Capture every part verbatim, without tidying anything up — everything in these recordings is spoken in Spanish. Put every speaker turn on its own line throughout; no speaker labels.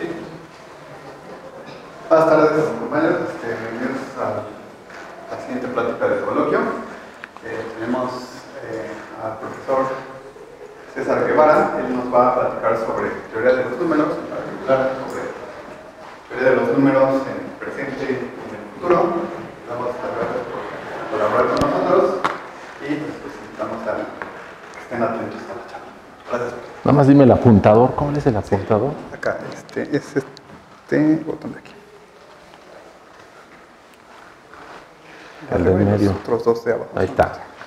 Sí. Buenas tardes, compañeros. Este, bienvenidos a la siguiente plática de coloquio. Eh, tenemos eh, al profesor César Guevara. Él nos va a platicar sobre teoría de los números, en particular sobre teoría de los números en el presente y en el futuro. Damos las gracias por colaborar con nosotros y pues, los invitamos a que estén atentos a la charla. Gracias.
Nada más dime el apuntador. ¿Cómo es el apuntador?
Sí, acá, este es este botón de aquí.
El de medio.
Los otros dos de abajo.
Ahí está.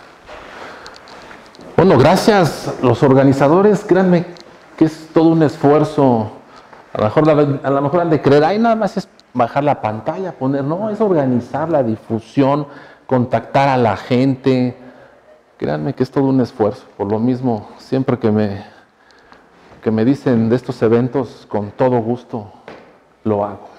Bueno, gracias los organizadores. Créanme que es todo un esfuerzo. A lo mejor, a lo mejor han de creer, ay, nada más es bajar la pantalla, poner. No, es organizar la difusión, contactar a la gente. Créanme que es todo un esfuerzo. Por lo mismo, siempre que me, que me dicen de estos eventos, con todo gusto lo hago.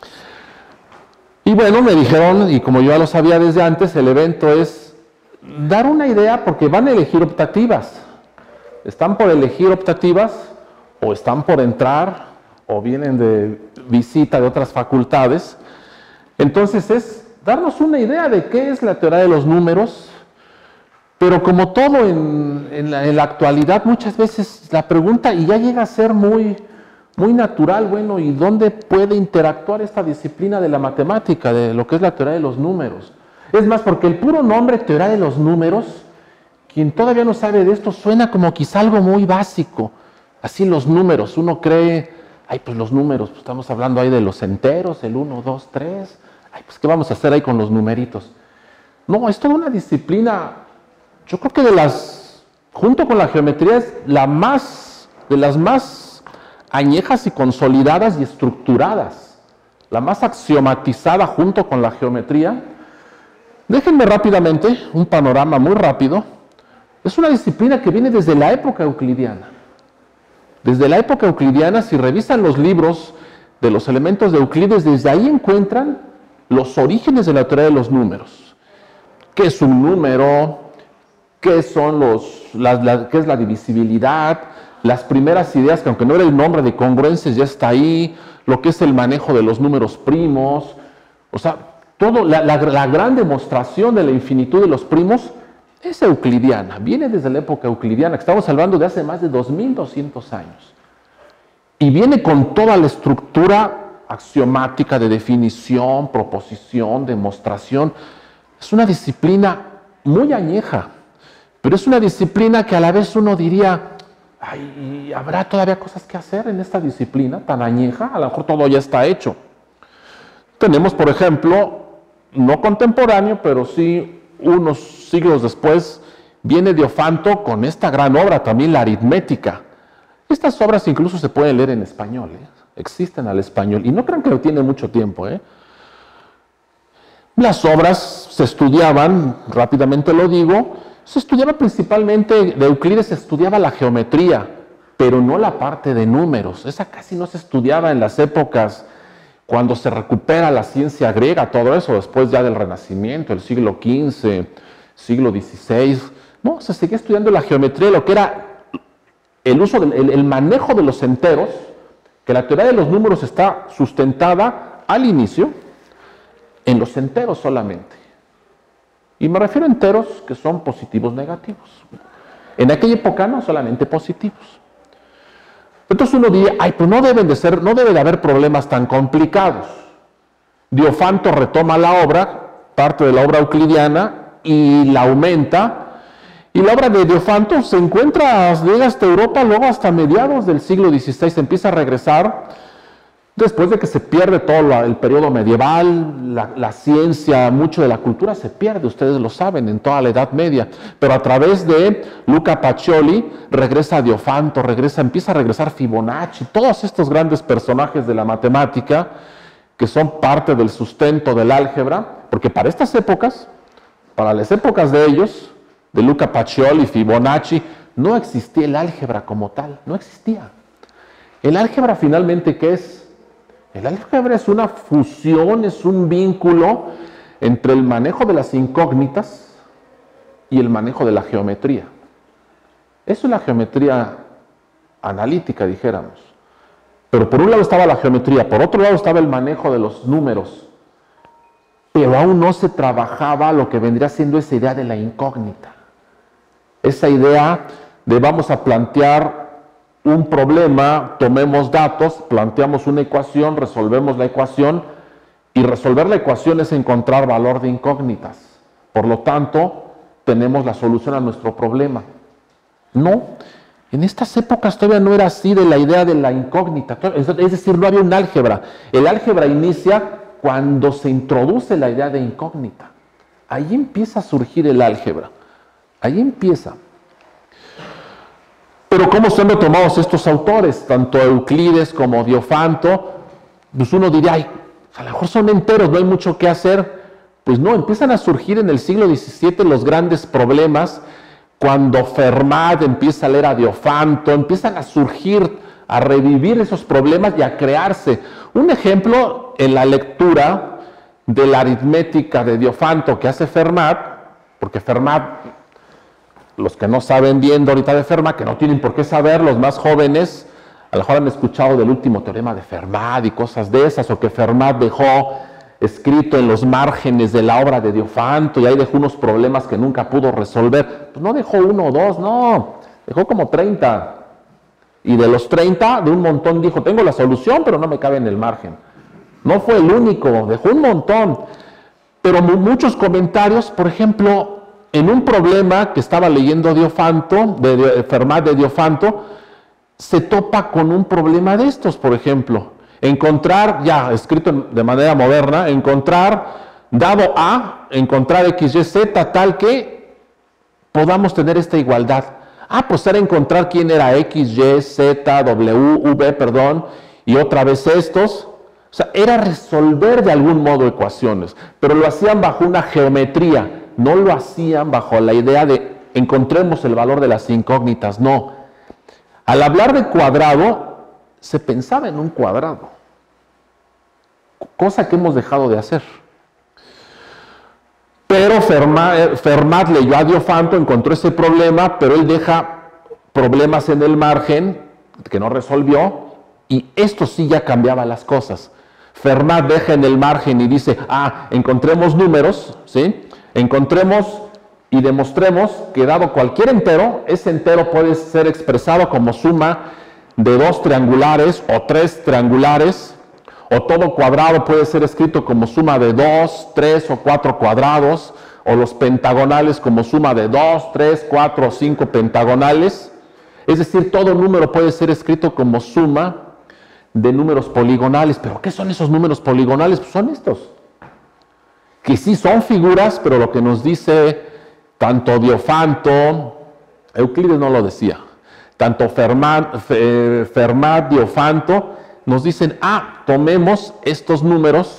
Y bueno, me dijeron, y como yo ya lo sabía desde antes, el evento es dar una idea porque van a elegir optativas. Están por elegir optativas, o están por entrar, o vienen de visita de otras facultades. Entonces es darnos una idea de qué es la teoría de los números, pero como todo en, en, la, en la actualidad, muchas veces la pregunta, y ya llega a ser muy... muy natural, bueno, ¿y dónde puede interactuar esta disciplina de la matemática, de lo que es la teoría de los números? Es más, porque el puro nombre teoría de los números, quien todavía no sabe de esto, suena como quizá algo muy básico. Así los números, uno cree, ay, pues los números, pues estamos hablando ahí de los enteros, el uno, dos, tres, ay, pues ¿qué vamos a hacer ahí con los numeritos? No, es toda una disciplina, yo creo que de las, junto con la geometría, es la más, de las más añejas y consolidadas y estructuradas, la más axiomatizada junto con la geometría. Déjenme rápidamente un panorama muy rápido. Es una disciplina que viene desde la época euclidiana. Desde la época euclidiana, si revisan los libros de los elementos de Euclides, desde ahí encuentran los orígenes de la teoría de los números. ¿Qué es un número? ¿Qué son los, la, la, qué es la divisibilidad? Las primeras ideas, que aunque no era el nombre de congruencias, ya está ahí, lo que es el manejo de los números primos, o sea, todo, la, la, la gran demostración de la infinitud de los primos es euclidiana, viene desde la época euclidiana, que estamos hablando de hace más de dos mil doscientos años, y viene con toda la estructura axiomática de definición, proposición, demostración. Es una disciplina muy añeja, pero es una disciplina que a la vez uno diría, ay, ¿habrá todavía cosas que hacer en esta disciplina tan añeja? A lo mejor todo ya está hecho. Tenemos, por ejemplo, no contemporáneo, pero sí unos siglos después, viene Diofanto con esta gran obra, también la aritmética. Estas obras incluso se pueden leer en español, ¿eh? Existen al español, y no crean que lo tiene mucho tiempo, ¿eh? Las obras se estudiaban, rápidamente lo digo, se estudiaba principalmente, de Euclides se estudiaba la geometría, pero no la parte de números. Esa casi no se estudiaba en las épocas cuando se recupera la ciencia griega, todo eso, después ya del Renacimiento, el siglo quince, siglo dieciséis. No, se seguía estudiando la geometría, lo que era el uso, del, el, el manejo de los enteros, que la teoría de los números está sustentada al inicio en los enteros solamente. Y me refiero a enteros que son positivos negativos. En aquella época no, solamente positivos. Entonces uno diría, ay, pues no deben de ser, no debe de haber problemas tan complicados. Diofanto retoma la obra, parte de la obra euclidiana, y la aumenta. Y la obra de Diofanto se encuentra, llega hasta Europa, luego hasta mediados del siglo dieciséis, se empieza a regresar. Después de que se pierde todo la, el periodo medieval, la, la ciencia, mucho de la cultura se pierde, ustedes lo saben, en toda la Edad Media. Pero a través de Luca Pacioli regresa Diofanto, regresa, empieza a regresar Fibonacci, todos estos grandes personajes de la matemática que son parte del sustento del álgebra, porque para estas épocas, para las épocas de ellos, de Luca Pacioli, Fibonacci, no existía el álgebra como tal, no existía. El álgebra finalmente, ¿qué es? El álgebra es una fusión, es un vínculo entre el manejo de las incógnitas y el manejo de la geometría. Eso es la geometría analítica, dijéramos. Pero por un lado estaba la geometría, por otro lado estaba el manejo de los números. Pero aún no se trabajaba lo que vendría siendo esa idea de la incógnita. Esa idea de vamos a plantear un problema, tomemos datos, planteamos una ecuación, resolvemos la ecuación, y resolver la ecuación es encontrar valor de incógnitas. Por lo tanto, tenemos la solución a nuestro problema. No, en estas épocas todavía no era así de la idea de la incógnita, es decir, no había un álgebra. El álgebra inicia cuando se introduce la idea de incógnita. Ahí empieza a surgir el álgebra, ahí empieza. Pero ¿cómo son retomados estos autores? Tanto Euclides como Diofanto, pues uno diría, ay, a lo mejor son enteros, no hay mucho que hacer. Pues no, empiezan a surgir en el siglo diecisiete los grandes problemas, cuando Fermat empieza a leer a Diofanto, empiezan a surgir, a revivir esos problemas y a crearse. Un ejemplo en la lectura de la aritmética de Diofanto que hace Fermat, porque Fermat, los que no saben bien de ahorita de Fermat, que no tienen por qué saber, los más jóvenes, a lo mejor han escuchado del último teorema de Fermat y cosas de esas, o que Fermat dejó escrito en los márgenes de la obra de Diofanto y ahí dejó unos problemas que nunca pudo resolver. Pues no dejó uno o dos, no, dejó como treinta. Y de los treinta, de un montón dijo, tengo la solución, pero no me cabe en el margen. No fue el único, dejó un montón. Pero muchos comentarios, por ejemplo, en un problema que estaba leyendo Diofanto, de, de Fermat de Diofanto, se topa con un problema de estos, por ejemplo. Encontrar, ya escrito de manera moderna, encontrar, dado A, encontrar X, Y, Z, tal que podamos tener esta igualdad. Ah, pues era encontrar quién era X, Y, Z, W, V, perdón, y otra vez estos. O sea, era resolver de algún modo ecuaciones, pero lo hacían bajo una geometría, no lo hacían bajo la idea de encontremos el valor de las incógnitas, no. Al hablar de cuadrado, se pensaba en un cuadrado, cosa que hemos dejado de hacer. Pero Fermat, Fermat leyó a Diofanto, encontró ese problema, pero él deja problemas en el margen que no resolvió, y esto sí ya cambiaba las cosas. Fermat deja en el margen y dice, ah, encontremos números, ¿sí? Encontremos y demostremos que dado cualquier entero, ese entero puede ser expresado como suma de dos triangulares o tres triangulares, o todo cuadrado puede ser escrito como suma de dos, tres o cuatro cuadrados, o los pentagonales como suma de dos, tres, cuatro o cinco pentagonales. Es decir, todo número puede ser escrito como suma de números poligonales. ¿Pero qué son esos números poligonales? Pues son estos, que sí son figuras, pero lo que nos dice tanto Diofanto, Euclides no lo decía, tanto Fermat, Fermat, Diofanto, nos dicen, ah, tomemos estos números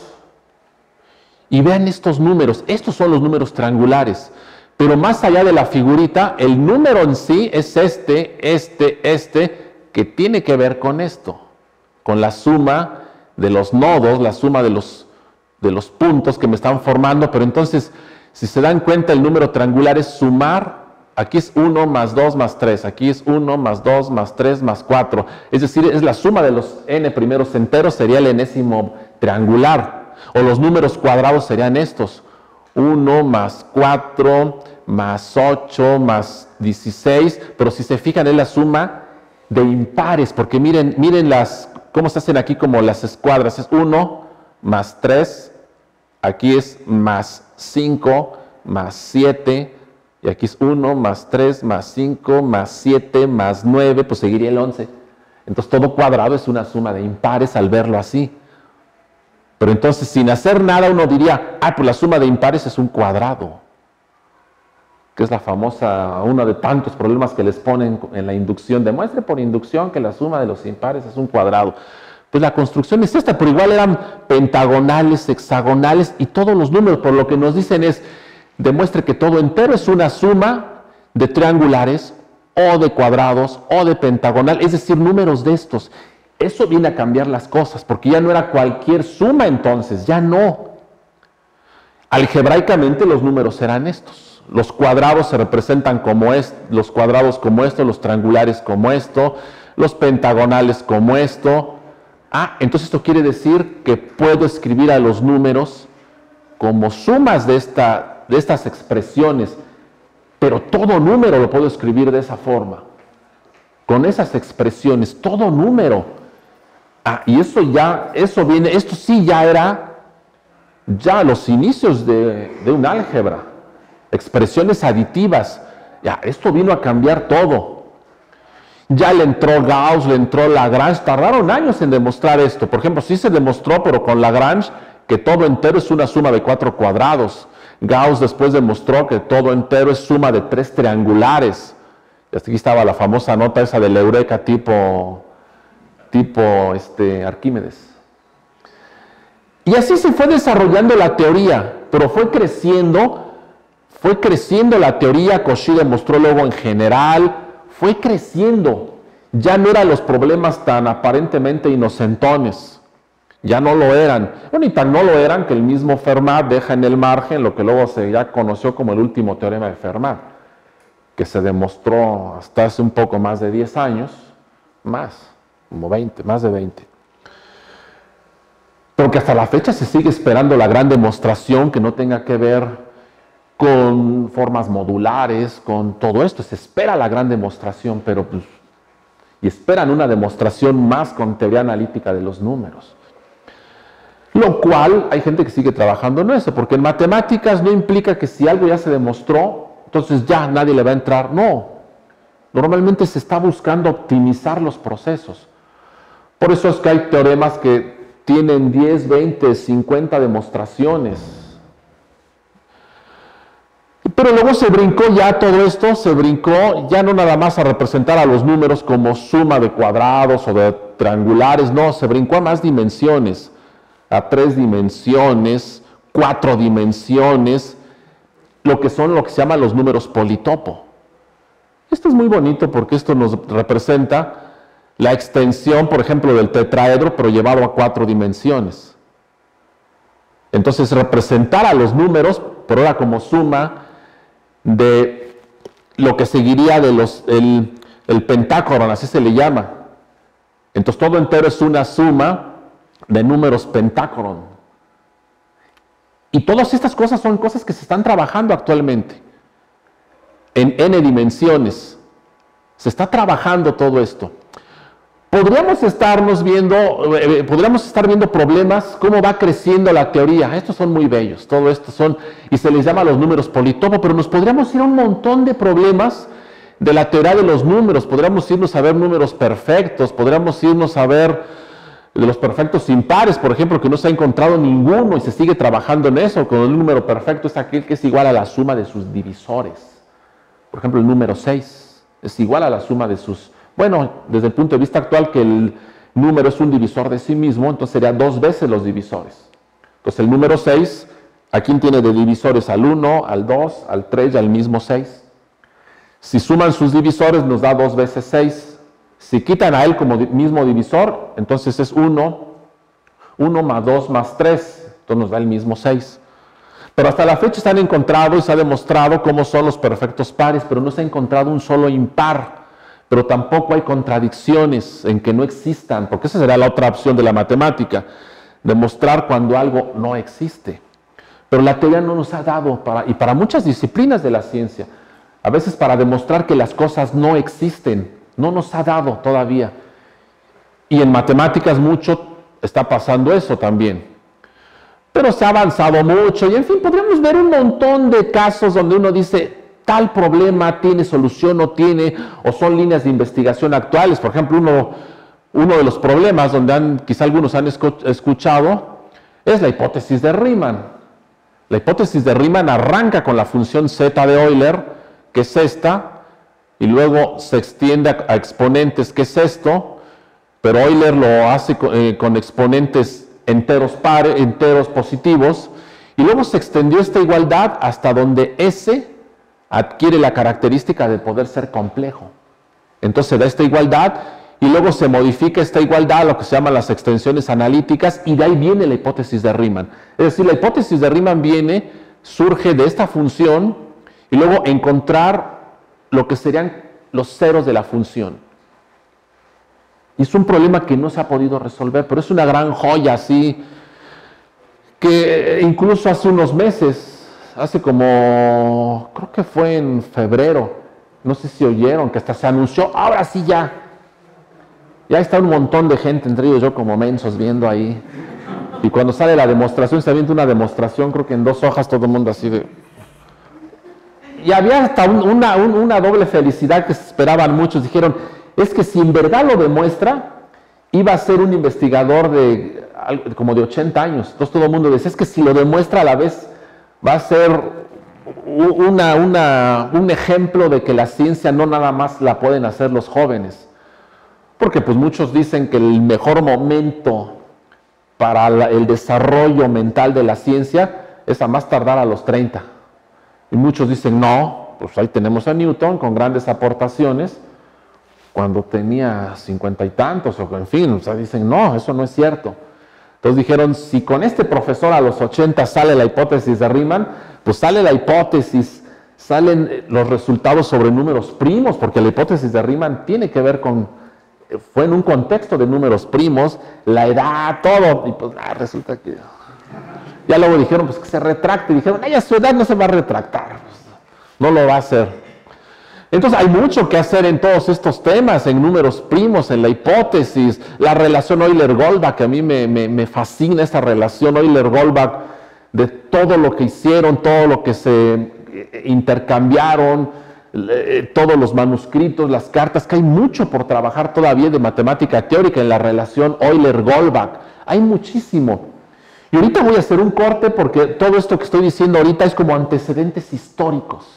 y vean estos números, estos son los números triangulares, pero más allá de la figurita, el número en sí es este, este, este, que tiene que ver con esto, con la suma de los nodos, la suma de los, de los puntos que me están formando, pero entonces, si se dan cuenta, el número triangular es sumar. Aquí es uno más dos más tres, aquí es uno más dos más tres más cuatro. Es decir, es la suma de los n primeros enteros, sería el enésimo triangular. O los números cuadrados serían estos. uno más cuatro más ocho más dieciséis. Pero si se fijan, es la suma de impares, porque miren, miren las, cómo se hacen aquí como las escuadras. Es uno más tres, aquí es más cinco más siete. Y aquí es uno más tres más cinco más siete más nueve, pues seguiría el once. Entonces todo cuadrado es una suma de impares al verlo así. Pero entonces sin hacer nada uno diría, ah, pues la suma de impares es un cuadrado. Que es la famosa, uno de tantos problemas que les ponen en la inducción. Demuestre por inducción que la suma de los impares es un cuadrado. Pues la construcción es esta, pero igual eran pentagonales, hexagonales y todos los números, por lo que nos dicen es, demuestre que todo entero es una suma de triangulares o de cuadrados o de pentagonal, es decir, números de estos. Eso viene a cambiar las cosas, porque ya no era cualquier suma entonces, ya no. Algebraicamente los números eran estos. Los cuadrados se representan como esto, los cuadrados como esto, los triangulares como esto, los pentagonales como esto, Ah, entonces esto quiere decir que puedo escribir a los números como sumas de, esta, de estas expresiones, pero todo número lo puedo escribir de esa forma, con esas expresiones, todo número. Ah, y eso ya, eso viene, esto sí ya era ya los inicios de, de un álgebra, expresiones aditivas. Ya, esto vino a cambiar todo. Ya le entró Gauss, le entró Lagrange, tardaron años en demostrar esto. Por ejemplo, sí se demostró, pero con Lagrange, que todo entero es una suma de cuatro cuadrados. Gauss después demostró que todo entero es suma de tres triangulares. Y hasta aquí estaba la famosa nota esa del Eureka tipo, tipo este, Arquímedes. Y así se fue desarrollando la teoría, pero fue creciendo, fue creciendo la teoría. Cauchy demostró luego en general, fue creciendo. Ya no eran los problemas tan aparentemente inocentones, ya no lo eran. Bueno, y tan no lo eran que el mismo Fermat deja en el margen lo que luego se ya conoció como el último teorema de Fermat, que se demostró hasta hace un poco más de diez años, más, como veinte, más de veinte. Pero que hasta la fecha se sigue esperando la gran demostración que no tenga que ver con formas modulares, con todo esto. Se espera la gran demostración, pero pues, y esperan una demostración más con teoría analítica de los números. Lo cual, hay gente que sigue trabajando en eso, porque en matemáticas no implica que si algo ya se demostró, entonces ya nadie le va a entrar. No, normalmente se está buscando optimizar los procesos. Por eso es que hay teoremas que tienen diez, veinte, cincuenta demostraciones. Pero luego se brincó ya todo esto, se brincó ya no nada más a representar a los números como suma de cuadrados o de triangulares, no, se brincó a más dimensiones, a tres dimensiones, cuatro dimensiones, lo que son lo que se llaman los números politopo. Esto es muy bonito porque esto nos representa la extensión, por ejemplo, del tetraedro, pero llevado a cuatro dimensiones. Entonces, representar a los números, pero ahora como suma de lo que seguiría de los, el, el pentágono, así se le llama. Entonces, todo entero es una suma de números pentágono. Y todas estas cosas son cosas que se están trabajando actualmente en n dimensiones. Se está trabajando todo esto. Podríamos estarnos viendo, eh, podríamos estar viendo problemas, cómo va creciendo la teoría. Estos son muy bellos, todo esto son, y se les llama los números politopo, pero nos podríamos ir a un montón de problemas de la teoría de los números. Podríamos irnos a ver números perfectos, podríamos irnos a ver de los perfectos impares, por ejemplo, que no se ha encontrado ninguno y se sigue trabajando en eso, con el número perfecto es aquel que es igual a la suma de sus divisores. Por ejemplo, el número seis es igual a la suma de sus... Bueno, desde el punto de vista actual que el número es un divisor de sí mismo, entonces sería dos veces los divisores. Entonces el número seis, ¿a quién tiene de divisores? Al uno, al dos, al tres y al mismo seis. Si suman sus divisores nos da dos veces seis. Si quitan a él como mismo divisor, entonces es uno, uno más dos más tres, entonces nos da el mismo seis. Pero hasta la fecha se han encontrado y se ha demostrado cómo son los perfectos pares, pero no se ha encontrado un solo impar. Pero tampoco hay contradicciones en que no existan, porque esa será la otra opción de la matemática, demostrar cuando algo no existe. Pero la teoría no nos ha dado, para, y para muchas disciplinas de la ciencia, a veces para demostrar que las cosas no existen, no nos ha dado todavía. Y en matemáticas mucho está pasando eso también. Pero se ha avanzado mucho, y en fin, podríamos ver un montón de casos donde uno dice... tal problema tiene solución o tiene, o son líneas de investigación actuales. Por ejemplo, uno, uno de los problemas donde han, quizá algunos han escuchado es la hipótesis de Riemann. La hipótesis de Riemann arranca con la función z de Euler, que es esta, y luego se extiende a, a exponentes, que es esto, pero Euler lo hace con, eh, con exponentes enteros, pares, enteros positivos, y luego se extendió esta igualdad hasta donde S adquiere la característica de poder ser complejo. Entonces se da esta igualdad y luego se modifica esta igualdad a lo que se llaman las extensiones analíticas y de ahí viene la hipótesis de Riemann. Es decir, la hipótesis de Riemann viene, surge de esta función y luego encontrar lo que serían los ceros de la función. Y es un problema que no se ha podido resolver, pero es una gran joya, así, que incluso hace unos meses, hace como, creo que fue en febrero, no sé si oyeron, que hasta se anunció, ahora sí ya. Ya está un montón de gente, entre ellos yo como mensos, viendo ahí. Y cuando sale la demostración, se avienta una demostración, creo que en dos hojas, todo el mundo así de... Y había hasta un, una, un, una doble felicidad que se esperaban muchos. Dijeron, es que si en verdad lo demuestra, iba a ser un investigador de como de ochenta años. Entonces todo el mundo decía, es que si lo demuestra a la vez, va a ser una, una, un ejemplo de que la ciencia no nada más la pueden hacer los jóvenes. Porque pues muchos dicen que el mejor momento para la, el desarrollo mental de la ciencia es a más tardar a los treinta. Y muchos dicen, no, pues ahí tenemos a Newton con grandes aportaciones cuando tenía cincuenta y tantos, o en fin, o sea, dicen, no, eso no es cierto. Entonces dijeron, si con este profesor a los ochenta sale la hipótesis de Riemann, pues sale la hipótesis, salen los resultados sobre números primos, porque la hipótesis de Riemann tiene que ver con, fue en un contexto de números primos, la edad, todo, y pues ah, resulta que... Ya luego dijeron, pues que se retracte, y dijeron, ella su edad no se va a retractar, pues, no lo va a hacer. Entonces hay mucho que hacer en todos estos temas, en números primos, en la hipótesis, la relación Euler-Goldbach, que a mí me, me, me fascina esa relación Euler-Goldbach, de todo lo que hicieron, todo lo que se intercambiaron, eh, todos los manuscritos, las cartas, que hay mucho por trabajar todavía de matemática teórica en la relación Euler-Goldbach, hay muchísimo. Y ahorita voy a hacer un corte porque todo esto que estoy diciendo ahorita es como antecedentes históricos.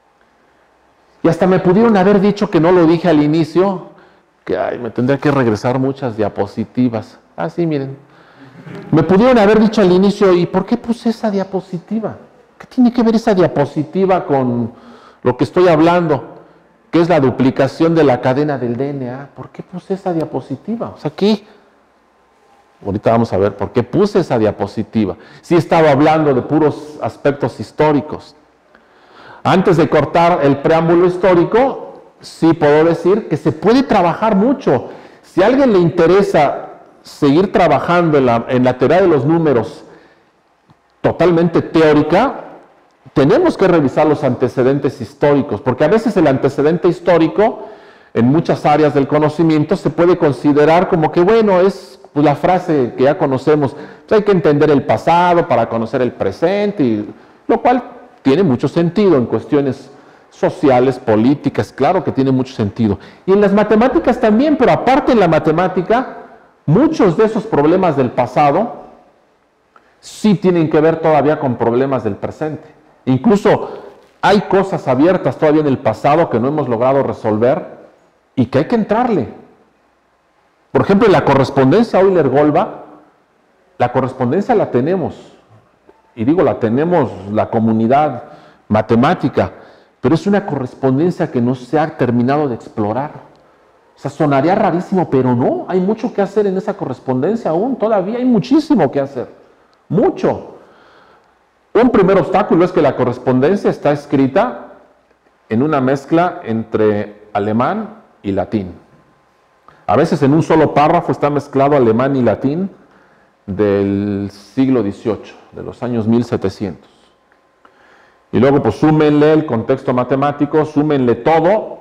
Y hasta me pudieron haber dicho que no lo dije al inicio, que ay, me tendría que regresar muchas diapositivas. Ah, sí, miren. Me pudieron haber dicho al inicio, ¿y por qué puse esa diapositiva? ¿Qué tiene que ver esa diapositiva con lo que estoy hablando? Que es la duplicación de la cadena del D N A. ¿Por qué puse esa diapositiva? O sea, ¿qué? Ahorita vamos a ver por qué puse esa diapositiva. Sí estaba hablando de puros aspectos históricos. Antes de cortar el preámbulo histórico, sí puedo decir que se puede trabajar mucho. Si a alguien le interesa seguir trabajando en la, en la teoría de los números totalmente teórica, tenemos que revisar los antecedentes históricos, porque a veces el antecedente histórico, en muchas áreas del conocimiento, se puede considerar como que, bueno, es pues, la frase que ya conocemos, pues hay que entender el pasado para conocer el presente, y, lo cual tiene mucho sentido en cuestiones sociales, políticas, claro que tiene mucho sentido. Y en las matemáticas también, pero aparte en la matemática, muchos de esos problemas del pasado sí tienen que ver todavía con problemas del presente. Incluso hay cosas abiertas todavía en el pasado que no hemos logrado resolver y que hay que entrarle. Por ejemplo, en la correspondencia Euler-Goldbach, la correspondencia la tenemos. Y digo, la tenemos la comunidad matemática, pero es una correspondencia que no se ha terminado de explorar. O sea, sonaría rarísimo, pero no, hay mucho que hacer en esa correspondencia aún, todavía hay muchísimo que hacer, mucho. Un primer obstáculo es que la correspondencia está escrita en una mezcla entre alemán y latín. A veces en un solo párrafo está mezclado alemán y latín, del siglo dieciocho, de los años mil setecientos. Y luego pues súmenle el contexto matemático, súmenle todo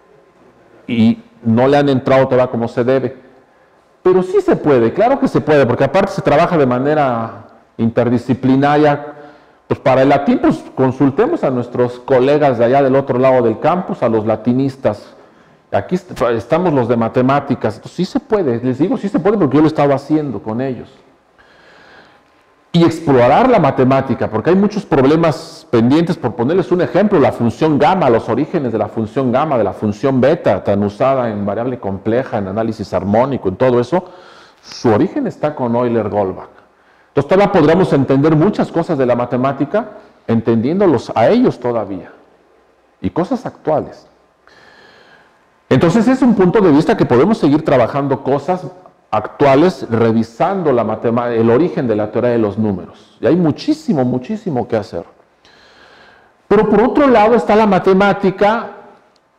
y no le han entrado todavía como se debe. Pero sí se puede, claro que se puede, porque aparte se trabaja de manera interdisciplinaria. Pues para el latín pues consultemos a nuestros colegas de allá del otro lado del campus, a los latinistas. Aquí estamos los de matemáticas. Entonces, sí se puede, les digo sí se puede porque yo lo estaba haciendo con ellos. Y explorar la matemática, porque hay muchos problemas pendientes. Por ponerles un ejemplo, la función gamma, los orígenes de la función gamma, de la función beta, tan usada en variable compleja, en análisis armónico, en todo eso, su origen está con Euler-Goldbach. Entonces todavía podríamos entender muchas cosas de la matemática, entendiéndolos a ellos todavía, y cosas actuales. Entonces es un punto de vista que podemos seguir trabajando cosas actuales, revisando la matemática, el origen de la teoría de los números. Y hay muchísimo, muchísimo que hacer. Pero por otro lado está la matemática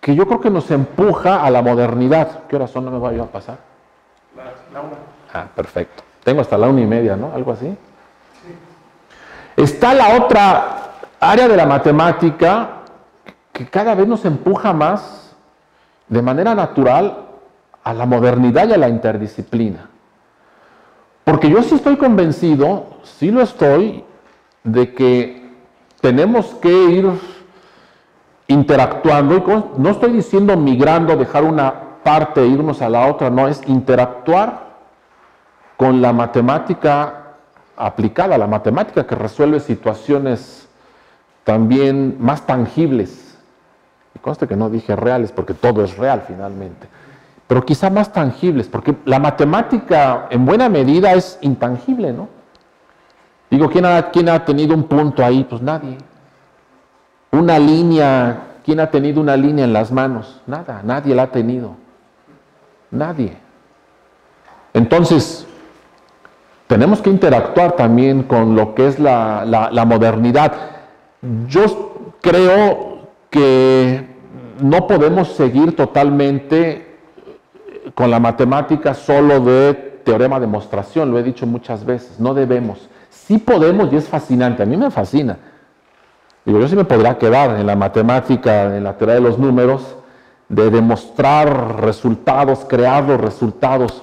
que yo creo que nos empuja a la modernidad. ¿Qué horas son? ¿No me voy a a pasar?
La, la una.
Ah, perfecto. Tengo hasta la una y media, ¿no? Algo así. Sí. Está la otra área de la matemática que cada vez nos empuja más de manera natural a la modernidad y a la interdisciplina. Porque yo sí estoy convencido, sí lo estoy, de que tenemos que ir interactuando, y con, no estoy diciendo migrando, dejar una parte e irnos a la otra, no, es interactuar con la matemática aplicada, la matemática que resuelve situaciones también más tangibles. Y conste que no dije reales, porque todo es real finalmente, pero quizá más tangibles, porque la matemática en buena medida es intangible, ¿no? Digo, ¿quién ha, quién ha tenido un punto ahí? Pues nadie. Una línea, ¿quién ha tenido una línea en las manos? Nada, nadie la ha tenido. Nadie. Entonces, tenemos que interactuar también con lo que es la, la, la modernidad. Yo creo que no podemos seguir totalmente con la matemática solo de teorema de demostración, lo he dicho muchas veces, no debemos. Sí podemos y es fascinante, a mí me fascina. Digo, yo sí me podría quedar en la matemática, en la teoría de los números, de demostrar resultados, crear los resultados,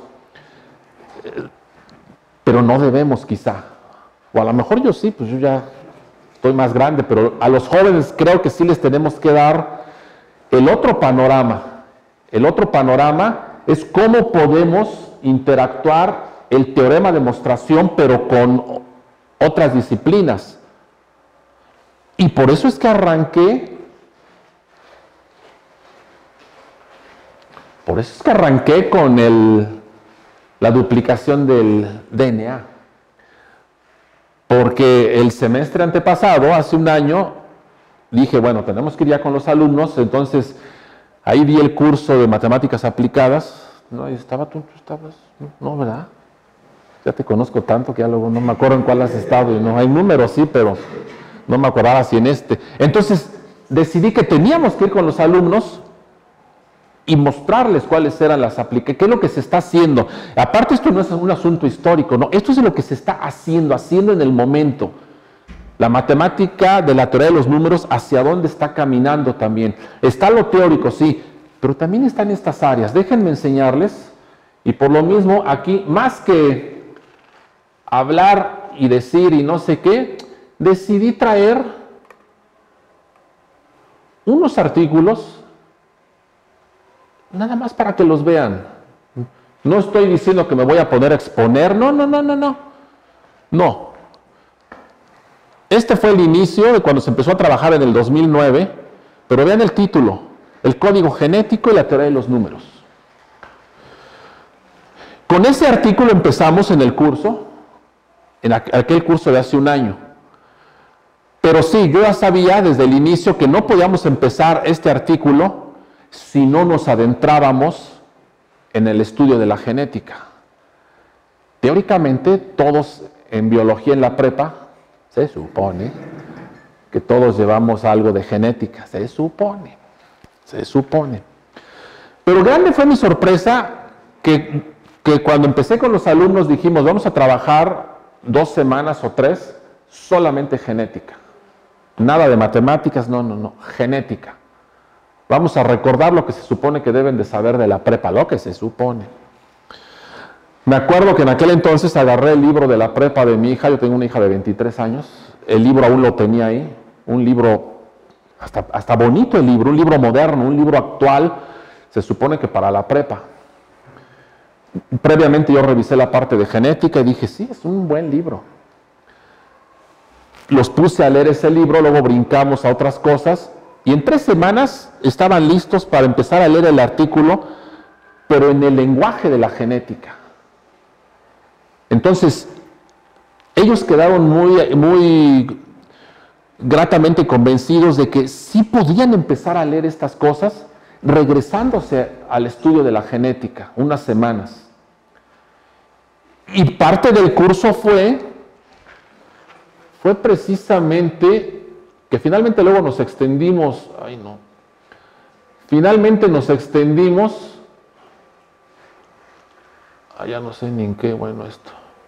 pero no debemos quizá. O a lo mejor yo sí, pues yo ya estoy más grande, pero a los jóvenes creo que sí les tenemos que dar el otro panorama. El otro panorama es cómo podemos interactuar el teorema de demostración, pero con otras disciplinas. Y por eso es que arranqué, por eso es que arranqué con el, la duplicación del D N A. Porque el semestre antepasado, hace un año, dije, bueno, tenemos que ir ya con los alumnos, entonces ahí di el curso de matemáticas aplicadas. No, ahí estaba tú, tú estabas, no, ¿verdad? Ya te conozco tanto que ya luego no me acuerdo en cuál has estado. Y no, hay números, sí, pero no me acordaba si en este. Entonces decidí que teníamos que ir con los alumnos y mostrarles cuáles eran las aplicaciones, qué es lo que se está haciendo. Aparte, esto no es un asunto histórico, no, esto es lo que se está haciendo, haciendo en el momento. La matemática de la teoría de los números, hacia dónde está caminando también. Está lo teórico, sí, pero también están estas áreas. Déjenme enseñarles, y por lo mismo aquí, más que hablar y decir y no sé qué, decidí traer unos artículos nada más para que los vean. No estoy diciendo que me voy a poner a exponer, no, no, no, no, no. No. Este fue el inicio de cuando se empezó a trabajar en el dos mil nueve, pero vean el título, el código genético y la teoría de los números. Con ese artículo empezamos en el curso, en aquel curso de hace un año. Pero sí, yo ya sabía desde el inicio que no podíamos empezar este artículo si no nos adentrábamos en el estudio de la genética. Teóricamente, todos en biología en la prepa, se supone que todos llevamos algo de genética, se supone, se supone. Pero grande fue mi sorpresa que, que cuando empecé con los alumnos dijimos, vamos a trabajar dos semanas o tres, solamente genética. Nada de matemáticas, no, no, no, genética. Vamos a recordar lo que se supone que deben de saber de la prepa, lo que se supone. Me acuerdo que en aquel entonces agarré el libro de la prepa de mi hija, yo tengo una hija de veintitrés años, el libro aún lo tenía ahí, un libro, hasta, hasta bonito el libro, un libro moderno, un libro actual, se supone que para la prepa. Previamente yo revisé la parte de genética y dije, sí, es un buen libro. Los puse a leer ese libro, luego brincamos a otras cosas, y en tres semanas estaban listos para empezar a leer el artículo, pero en el lenguaje de la genética. Entonces, ellos quedaron muy, muy gratamente convencidos de que sí podían empezar a leer estas cosas regresándose al estudio de la genética, unas semanas. Y parte del curso fue, fue precisamente que finalmente luego nos extendimos, ay no, finalmente nos extendimos, ah, ya no sé ni en qué, bueno, esto.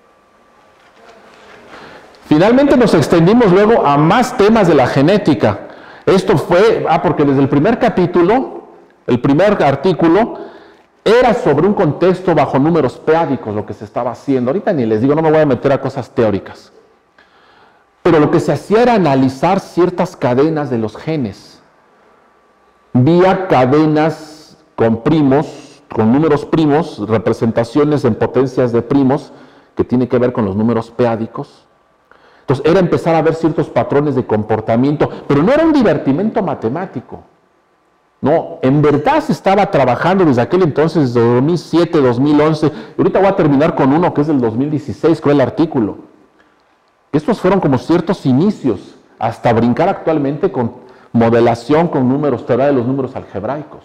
Finalmente nos extendimos luego a más temas de la genética. Esto fue, ah, porque desde el primer capítulo, el primer artículo, era sobre un contexto bajo números p-ádicos lo que se estaba haciendo. Ahorita ni les digo, no me voy a meter a cosas teóricas. Pero lo que se hacía era analizar ciertas cadenas de los genes, vía cadenas con primos, con números primos, representaciones en potencias de primos, que tiene que ver con los números p-ádicos. Entonces era empezar a ver ciertos patrones de comportamiento, pero no era un divertimento matemático. No, en verdad se estaba trabajando desde aquel entonces, desde dos mil siete, dos mil once, y ahorita voy a terminar con uno que es del dos mil dieciséis, con el artículo. Estos fueron como ciertos inicios, hasta brincar actualmente con modelación con números, teoría de los números algebraicos.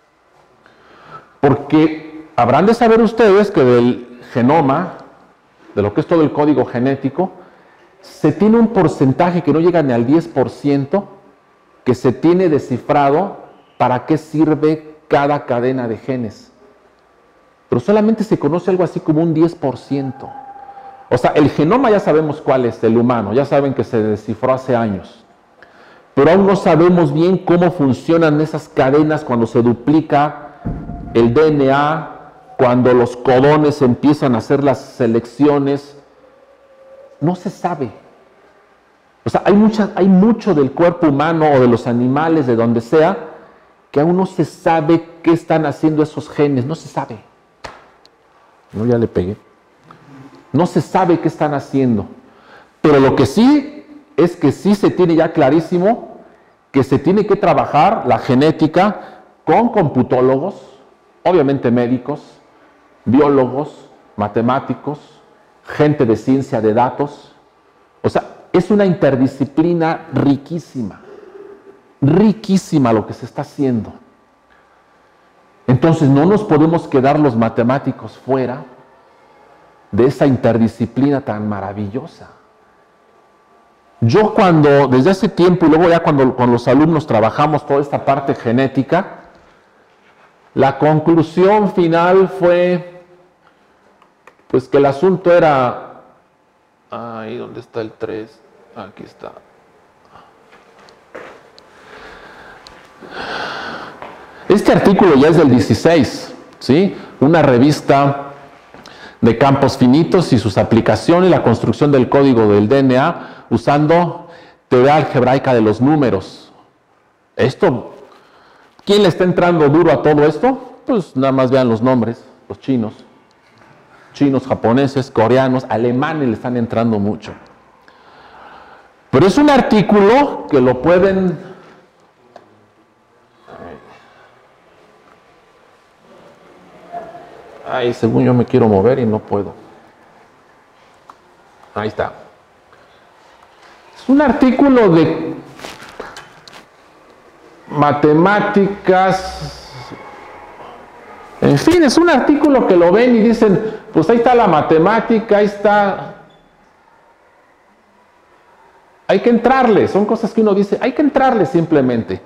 Porque habrán de saber ustedes que del genoma, de lo que es todo el código genético, se tiene un porcentaje que no llega ni al diez por ciento que se tiene descifrado para qué sirve cada cadena de genes. Pero solamente se conoce algo así como un diez por ciento. O sea, el genoma ya sabemos cuál es, el humano, ya saben que se descifró hace años. Pero aún no sabemos bien cómo funcionan esas cadenas cuando se duplica el D N A, cuando los codones empiezan a hacer las selecciones. No se sabe. O sea, hay, mucha, hay mucho del cuerpo humano o de los animales, de donde sea, que aún no se sabe qué están haciendo esos genes. No se sabe. No, ya le pegué. No se sabe qué están haciendo. Pero lo que sí es que sí se tiene ya clarísimo que se tiene que trabajar la genética con computólogos, obviamente médicos, biólogos, matemáticos, gente de ciencia de datos. O sea, es una interdisciplina riquísima, riquísima lo que se está haciendo. Entonces no nos podemos quedar los matemáticos fuera de esa interdisciplina tan maravillosa. Yo cuando, desde hace tiempo, y luego ya cuando con los alumnos trabajamos toda esta parte genética, la conclusión final fue, pues que el asunto era, ahí donde está el tres, aquí está. Este artículo ya es del dieciséis, ¿sí? Una revista de campos finitos y sus aplicaciones, la construcción del código del D N A usando teoría algebraica de los números. Esto, ¿quién le está entrando duro a todo esto? Pues nada más vean los nombres, los chinos. Chinos, japoneses, coreanos, alemanes le están entrando mucho. Pero es un artículo que lo pueden... Ay, según yo me quiero mover y no puedo. Ahí está. Es un artículo de matemáticas. En fin, es un artículo que lo ven y dicen, pues ahí está la matemática, ahí está. Hay que entrarle, son cosas que uno dice, hay que entrarle simplemente.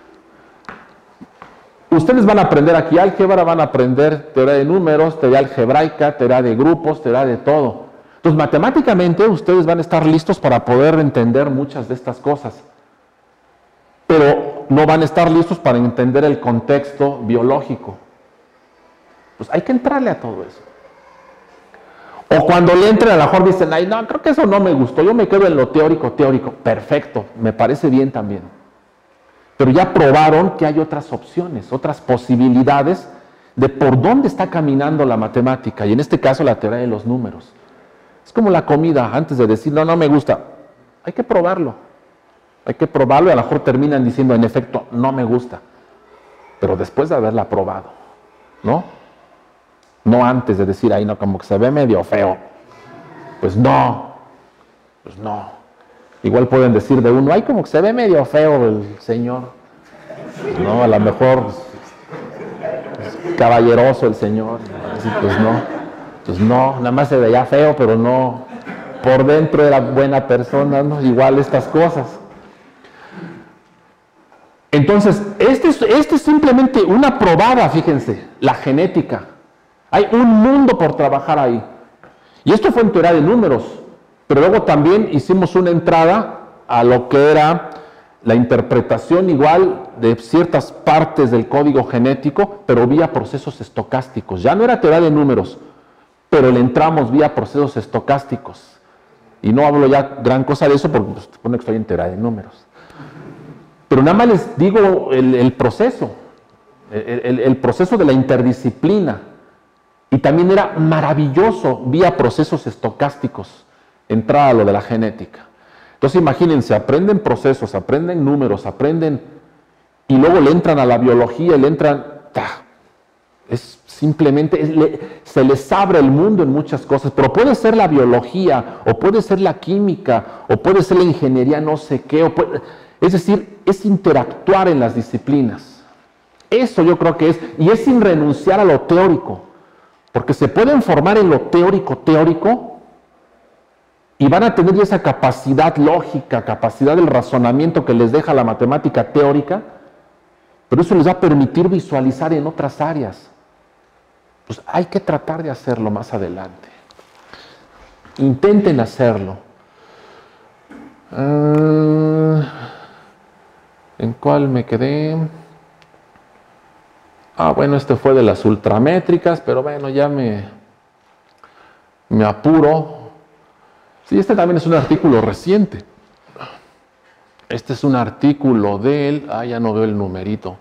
Ustedes van a aprender aquí álgebra, van a aprender teoría de números, teoría algebraica, teoría de grupos, teoría de todo. Entonces, matemáticamente, ustedes van a estar listos para poder entender muchas de estas cosas. Pero no van a estar listos para entender el contexto biológico. Pues hay que entrarle a todo eso. O cuando le entren, a lo mejor dicen, ay, no, creo que eso no me gustó, yo me quedo en lo teórico, teórico. Perfecto, me parece bien también. Pero ya probaron que hay otras opciones, otras posibilidades de por dónde está caminando la matemática, y en este caso la teoría de los números. Es como la comida, antes de decir, no, no me gusta, hay que probarlo. Hay que probarlo y a lo mejor terminan diciendo, en efecto, no me gusta. Pero después de haberla probado, ¿no? No antes de decir, ahí no, como que se ve medio feo. Pues no, pues no. Igual pueden decir de uno, ay, como que se ve medio feo el señor. No, a lo mejor es caballeroso el señor. Así, pues no, pues no, nada más se veía feo, pero no, por dentro era buena persona, ¿no? Igual estas cosas. Entonces, este es, este es simplemente una probada, fíjense, la genética. Hay un mundo por trabajar ahí. Y esto fue en teoría de números, pero luego también hicimos una entrada a lo que era la interpretación igual de ciertas partes del código genético, pero vía procesos estocásticos. Ya no era teoría de números, pero le entramos vía procesos estocásticos. Y no hablo ya gran cosa de eso porque pues, supone que estoy en teoría de números. Pero nada más les digo el, el proceso, el, el, el proceso de la interdisciplina. Y también era maravilloso vía procesos estocásticos entrar a lo de la genética. Entonces imagínense, aprenden procesos, aprenden números, aprenden y luego le entran a la biología y le entran, ¡tah! Es simplemente, es, le, se les abre el mundo en muchas cosas, pero puede ser la biología, o puede ser la química, o puede ser la ingeniería no sé qué, o puede, es decir, es interactuar en las disciplinas. Eso yo creo que es, y es sin renunciar a lo teórico, porque se pueden formar en lo teórico, teórico, y van a tener esa capacidad lógica, capacidad del razonamiento que les deja la matemática teórica, pero eso les va a permitir visualizar en otras áreas. Pues hay que tratar de hacerlo más adelante. Intenten hacerlo. Uh, ¿En cuál me quedé? Ah, bueno, este fue de las ultramétricas, pero bueno, ya me, me apuro. Sí, este también es un artículo reciente. Este es un artículo del... Ah, ya no veo el numerito.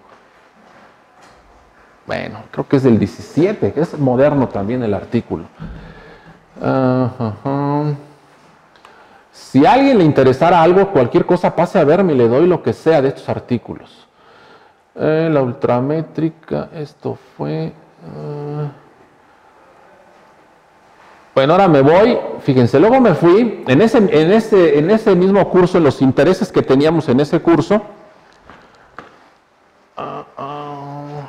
Bueno, creo que es del diecisiete, que es moderno también el artículo. Uh, uh, uh. Si a alguien le interesara algo, cualquier cosa, pase a verme y le doy lo que sea de estos artículos. Eh, la ultramétrica, esto fue... Uh... Bueno, ahora me voy, fíjense, luego me fui, en ese, en, ese, en ese mismo curso, en los intereses que teníamos en ese curso, uh, uh,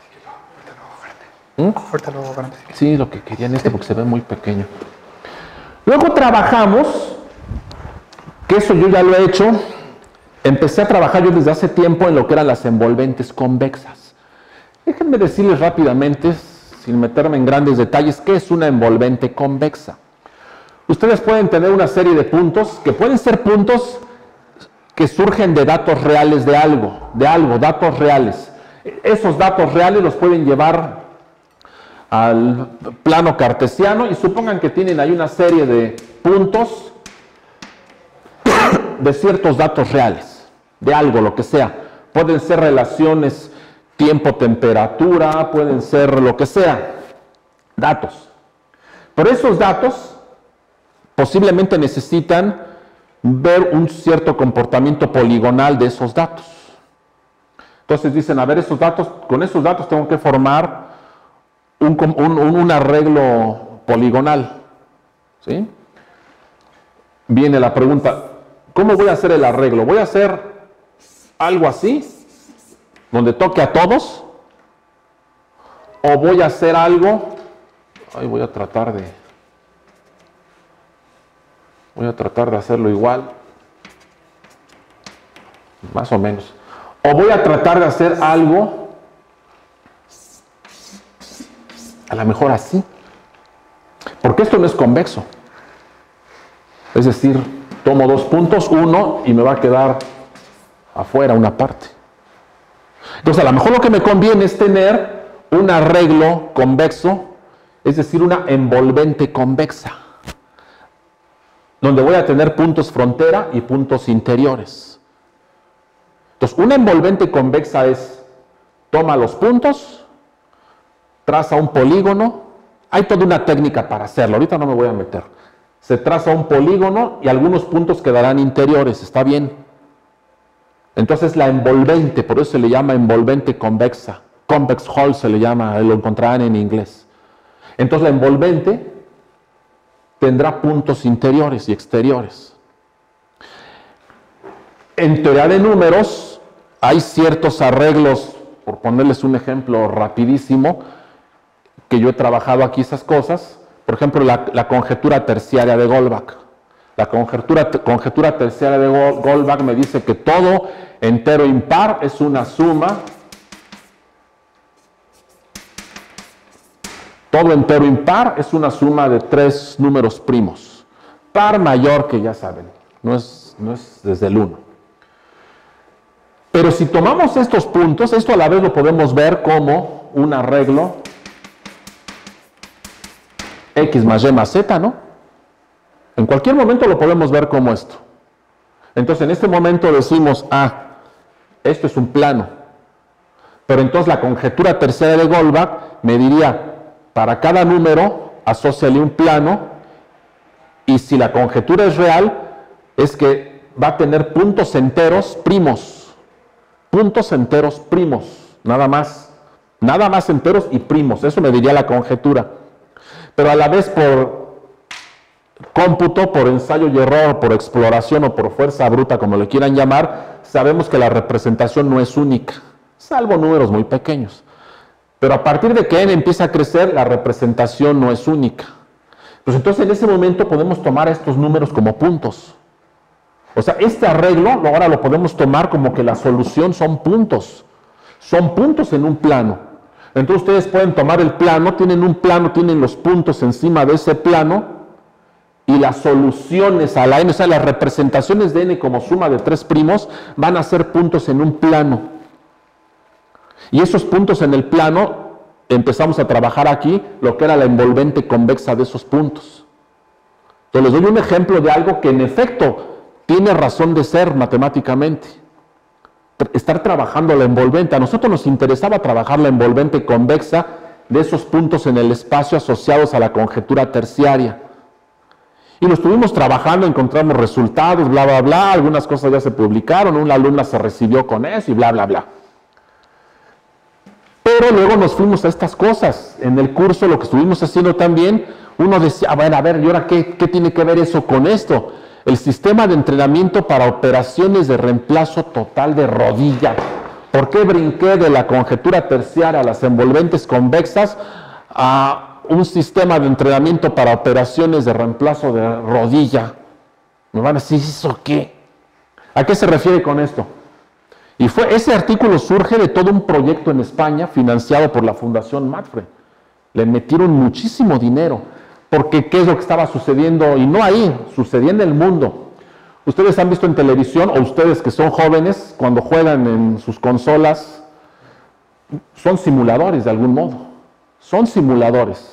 ¿Mm? Sí, lo que querían este porque se ve muy pequeño. Luego trabajamos, que eso yo ya lo he hecho, empecé a trabajar yo desde hace tiempo en lo que eran las envolventes convexas. Déjenme decirles rápidamente, sin meterme en grandes detalles, ¿qué es una envolvente convexa? Ustedes pueden tener una serie de puntos, que pueden ser puntos que surgen de datos reales de algo, de algo, datos reales. Esos datos reales los pueden llevar al plano cartesiano y supongan que tienen ahí una serie de puntos de ciertos datos reales, de algo, lo que sea. Pueden ser relaciones tiempo-temperatura, pueden ser lo que sea, datos. Pero esos datos posiblemente necesitan ver un cierto comportamiento poligonal de esos datos. Entonces dicen, a ver, esos datos, con esos datos tengo que formar un, un, un arreglo poligonal. ¿Sí? Viene la pregunta, ¿cómo voy a hacer el arreglo? ¿Voy a hacer algo así, donde toque a todos? ¿O voy a hacer algo? Ay, voy a tratar de... Voy a tratar de hacerlo igual. Más o menos. O voy a tratar de hacer algo, a lo mejor así. Porque esto no es convexo. Es decir, tomo dos puntos, uno, y me va a quedar afuera una parte. Entonces, a lo mejor lo que me conviene es tener un arreglo convexo, es decir, una envolvente convexa, donde voy a tener puntos frontera y puntos interiores. Entonces, una envolvente convexa es, toma los puntos, traza un polígono, hay toda una técnica para hacerlo, ahorita no me voy a meter. Se traza un polígono y algunos puntos quedarán interiores, ¿está bien? Entonces la envolvente, por eso se le llama envolvente convexa, convex hull se le llama, lo encontrarán en inglés. Entonces la envolvente tendrá puntos interiores y exteriores. En teoría de números hay ciertos arreglos, por ponerles un ejemplo rapidísimo, que yo he trabajado aquí esas cosas, por ejemplo la, la conjetura terciaria de Goldbach. La conjetura, conjetura terciaria de Goldbach me dice que todo entero impar es una suma. Todo entero impar es una suma de tres números primos. Par mayor que ya saben, no es, no es desde el uno. Pero si tomamos estos puntos, esto a la vez lo podemos ver como un arreglo X más Y más Z, ¿no? En cualquier momento lo podemos ver como esto. Entonces, en este momento decimos, ah, esto es un plano. Pero entonces la conjetura terciaria de Goldbach me diría, para cada número, asóciale un plano, y si la conjetura es real, es que va a tener puntos enteros primos. Puntos enteros primos, nada más. Nada más enteros y primos, eso me diría la conjetura. Pero a la vez por cómputo, por ensayo y error, por exploración o por fuerza bruta, como le quieran llamar, sabemos que la representación no es única, salvo números muy pequeños. Pero a partir de que n empieza a crecer, la representación no es única. Pues entonces en ese momento podemos tomar estos números como puntos. O sea, este arreglo ahora lo podemos tomar como que la solución son puntos. Son puntos en un plano. Entonces ustedes pueden tomar el plano, tienen un plano, tienen los puntos encima de ese plano y las soluciones a la n, o sea, las representaciones de n como suma de tres primos van a ser puntos en un plano. Y esos puntos en el plano, empezamos a trabajar aquí lo que era la envolvente convexa de esos puntos. Entonces les doy un ejemplo de algo que en efecto tiene razón de ser matemáticamente. Estar trabajando la envolvente. A nosotros nos interesaba trabajar la envolvente convexa de esos puntos en el espacio asociados a la conjetura terciaria. Y lo estuvimos trabajando, encontramos resultados, bla, bla, bla, algunas cosas ya se publicaron, una alumna se recibió con eso y bla, bla, bla. Pero luego nos fuimos a estas cosas. En el curso lo que estuvimos haciendo también, uno decía, a ver, a ver, ¿y ahora qué, qué tiene que ver eso con esto? El sistema de entrenamiento para operaciones de reemplazo total de rodilla. ¿Por qué brinqué de la conjetura terciaria a las envolventes convexas a un sistema de entrenamiento para operaciones de reemplazo de rodilla? Me van a decir, ¿eso qué? ¿A qué se refiere con esto? Y fue, ese artículo surge de todo un proyecto en España financiado por la Fundación Mapfre. Le metieron muchísimo dinero. Porque ¿qué es lo que estaba sucediendo? Y no ahí, sucedía en el mundo. Ustedes han visto en televisión, o ustedes que son jóvenes, cuando juegan en sus consolas, son simuladores de algún modo. Son simuladores.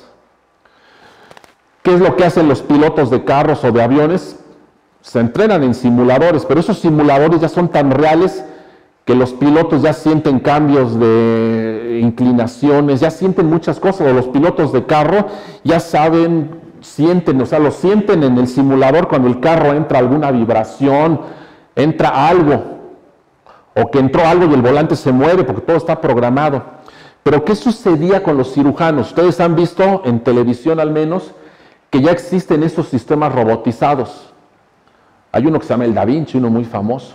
¿Qué es lo que hacen los pilotos de carros o de aviones? Se entrenan en simuladores, pero esos simuladores ya son tan reales que los pilotos ya sienten cambios de inclinaciones, ya sienten muchas cosas. Los pilotos de carro ya saben, sienten, o sea, lo sienten en el simulador cuando el carro entra alguna vibración, entra algo, o que entró algo y el volante se mueve porque todo está programado. Pero ¿qué sucedía con los cirujanos? Ustedes han visto en televisión al menos que ya existen esos sistemas robotizados. Hay uno que se llama el Da Vinci, uno muy famoso,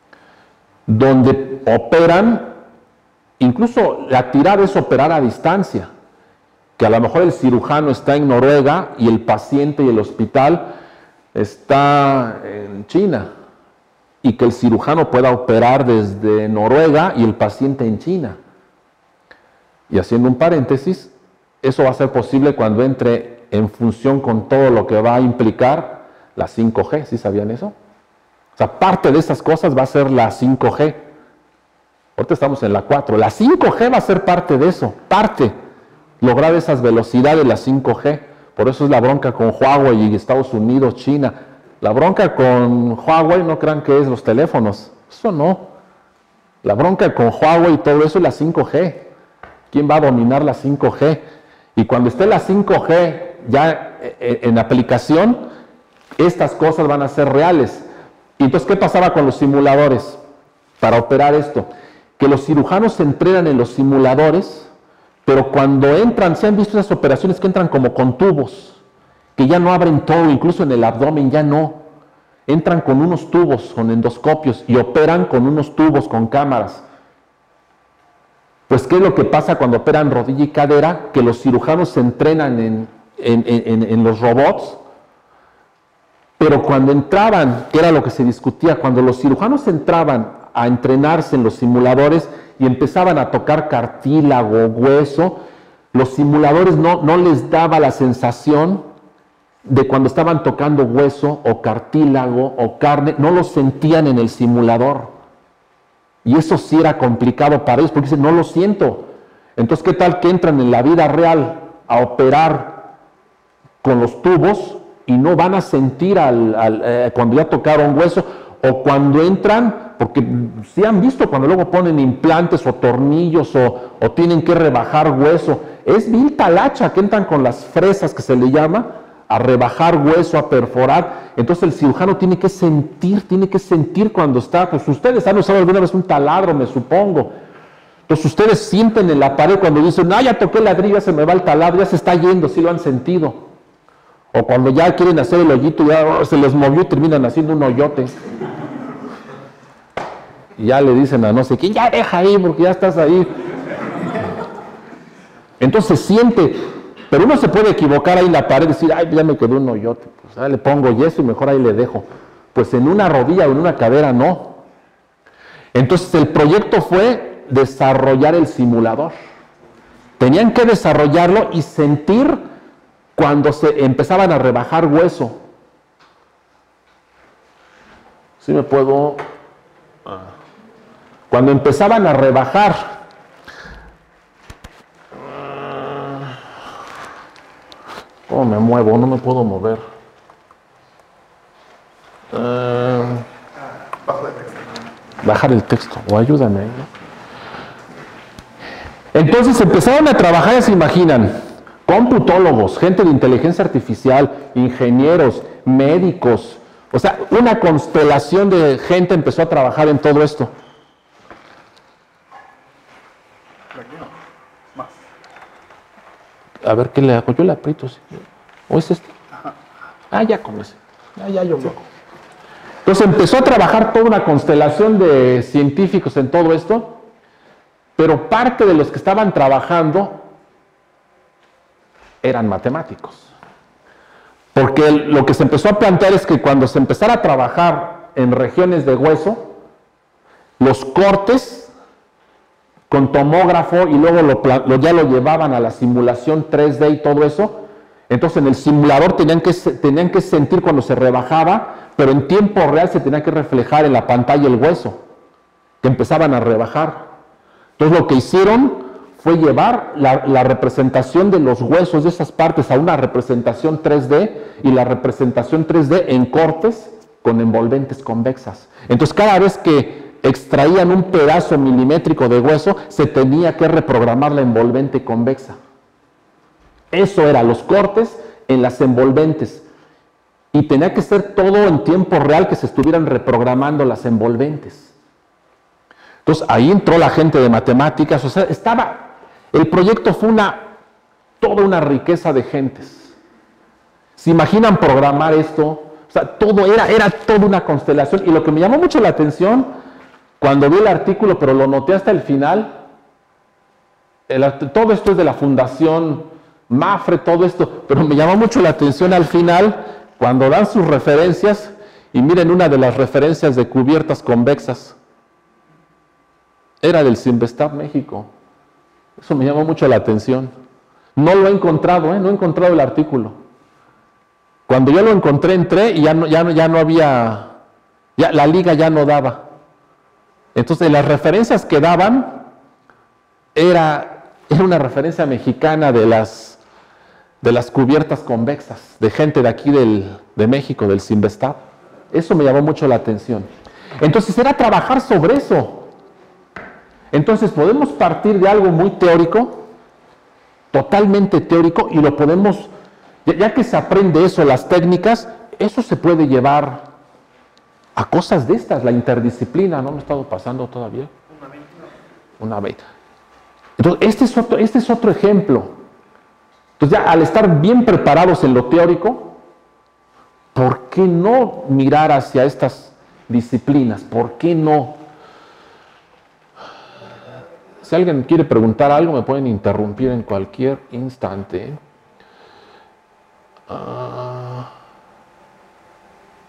donde operan, incluso la tirada es operar a distancia, que a lo mejor el cirujano está en Noruega y el paciente y el hospital está en China, y que el cirujano pueda operar desde Noruega y el paciente en China. Y haciendo un paréntesis, eso va a ser posible cuando entre en función con todo lo que va a implicar la cinco G, ¿sí sabían eso? O sea, parte de esas cosas va a ser la cinco G. Ahorita estamos en la cuatro. La cinco G va a ser parte de eso, parte. Lograr esas velocidades, la cinco G. Por eso es la bronca con Huawei y Estados Unidos, China. La bronca con Huawei no crean que es los teléfonos. Eso no. La bronca con Huawei y todo eso es la cinco G. ¿Quién va a dominar la cinco G? Y cuando esté la cinco G ya en aplicación, estas cosas van a ser reales. Y entonces, ¿qué pasaba con los simuladores para operar esto? Que los cirujanos se entrenan en los simuladores, pero cuando entran, ¿se han visto esas operaciones que entran como con tubos? Que ya no abren todo, incluso en el abdomen ya no. Entran con unos tubos, con endoscopios, y operan con unos tubos, con cámaras. Pues, ¿qué es lo que pasa cuando operan rodilla y cadera? Que los cirujanos se entrenan en, en, en, en los robots, Pero cuando entraban, que era lo que se discutía, cuando los cirujanos entraban a entrenarse en los simuladores y empezaban a tocar cartílago, hueso, los simuladores no, no les daba la sensación de cuando estaban tocando hueso o cartílago o carne, no lo sentían en el simulador. Y eso sí era complicado para ellos, porque dicen, no lo siento. Entonces, ¿qué tal que entran en la vida real a operar con los tubos y no van a sentir al, al, eh, cuando ya tocaron hueso? O cuando entran, porque sí han visto cuando luego ponen implantes o tornillos o, o tienen que rebajar hueso. Es vil talacha que entran con las fresas, que se le llama, a rebajar hueso, a perforar. Entonces el cirujano tiene que sentir, tiene que sentir cuando está, pues ustedes han usado alguna vez un taladro, me supongo. Entonces ustedes sienten en la pared cuando dicen, ah, ya toqué el ladrillo, ya se me va el taladro, ya se está yendo, sí lo han sentido. O cuando ya quieren hacer el hoyito, ya oh, se les movió y terminan haciendo un hoyote. Y ya le dicen a no sé quién, ya deja ahí porque ya estás ahí. Entonces se siente, pero uno se puede equivocar ahí en la pared y decir, ay, ya me quedó un hoyote, pues ahora le pongo yeso y mejor ahí le dejo. Pues en una rodilla o en una cadera no. Entonces el proyecto fue desarrollar el simulador. Tenían que desarrollarlo y sentir cuando se empezaban a rebajar hueso. ¿Sí me puedo...? Cuando empezaban a rebajar, ¿cómo me muevo? No me puedo mover. Uh, bajar el texto, o ayúdame. ¿No? Entonces empezaron a trabajar, ya se imaginan, computólogos, gente de inteligencia artificial, ingenieros, médicos, o sea, una constelación de gente empezó a trabajar en todo esto. A ver qué le hago, yo le aprieto. ¿Sí? ¿O es este? Ah, ya con ese. Ya, ya yo lo. Entonces empezó a trabajar toda una constelación de científicos en todo esto, pero parte de los que estaban trabajando eran matemáticos. Porque lo que se empezó a plantear es que cuando se empezara a trabajar en regiones de hueso, los cortes con tomógrafo y luego lo, lo, ya lo llevaban a la simulación tres D y todo eso, entonces en el simulador tenían que, tenían que sentir cuando se rebajaba, pero en tiempo real se tenía que reflejar en la pantalla el hueso, que empezaban a rebajar. Entonces lo que hicieron fue llevar la, la representación de los huesos de esas partes a una representación tres D y la representación tres D en cortes con envolventes convexas. Entonces cada vez que extraían un pedazo milimétrico de hueso, se tenía que reprogramar la envolvente convexa. Eso era los cortes en las envolventes. Y tenía que ser todo en tiempo real, que se estuvieran reprogramando las envolventes. Entonces ahí entró la gente de matemáticas, o sea, estaba, el proyecto fue una, toda una riqueza de gentes. ¿Se imaginan programar esto? O sea, todo era, era toda una constelación. Y lo que me llamó mucho la atención, cuando vi el artículo, pero lo noté hasta el final, el, todo esto es de la Fundación Mafre, todo esto, pero me llamó mucho la atención al final, cuando dan sus referencias, y miren una de las referencias de cubiertas convexas, era del Cinvestav México. Eso me llamó mucho la atención. No lo he encontrado, ¿eh? No he encontrado el artículo. Cuando yo lo encontré, entré y ya no, ya no, ya no había, ya, la liga ya no daba. Entonces las referencias que daban era, era una referencia mexicana de las, de las cubiertas convexas, de gente de aquí del, de México, del Cinvestav. Eso me llamó mucho la atención. Entonces era trabajar sobre eso. Entonces podemos partir de algo muy teórico, totalmente teórico, y lo podemos, ya, ya que se aprende eso, las técnicas, eso se puede llevar a cosas de estas, la interdisciplina. ¿No me he estado pasando todavía? Una veinte. Una veinte. Entonces, este es, otro, este es otro ejemplo. Entonces, ya al estar bien preparados en lo teórico, ¿por qué no mirar hacia estas disciplinas? ¿Por qué no? Si alguien quiere preguntar algo, me pueden interrumpir en cualquier instante. Uh...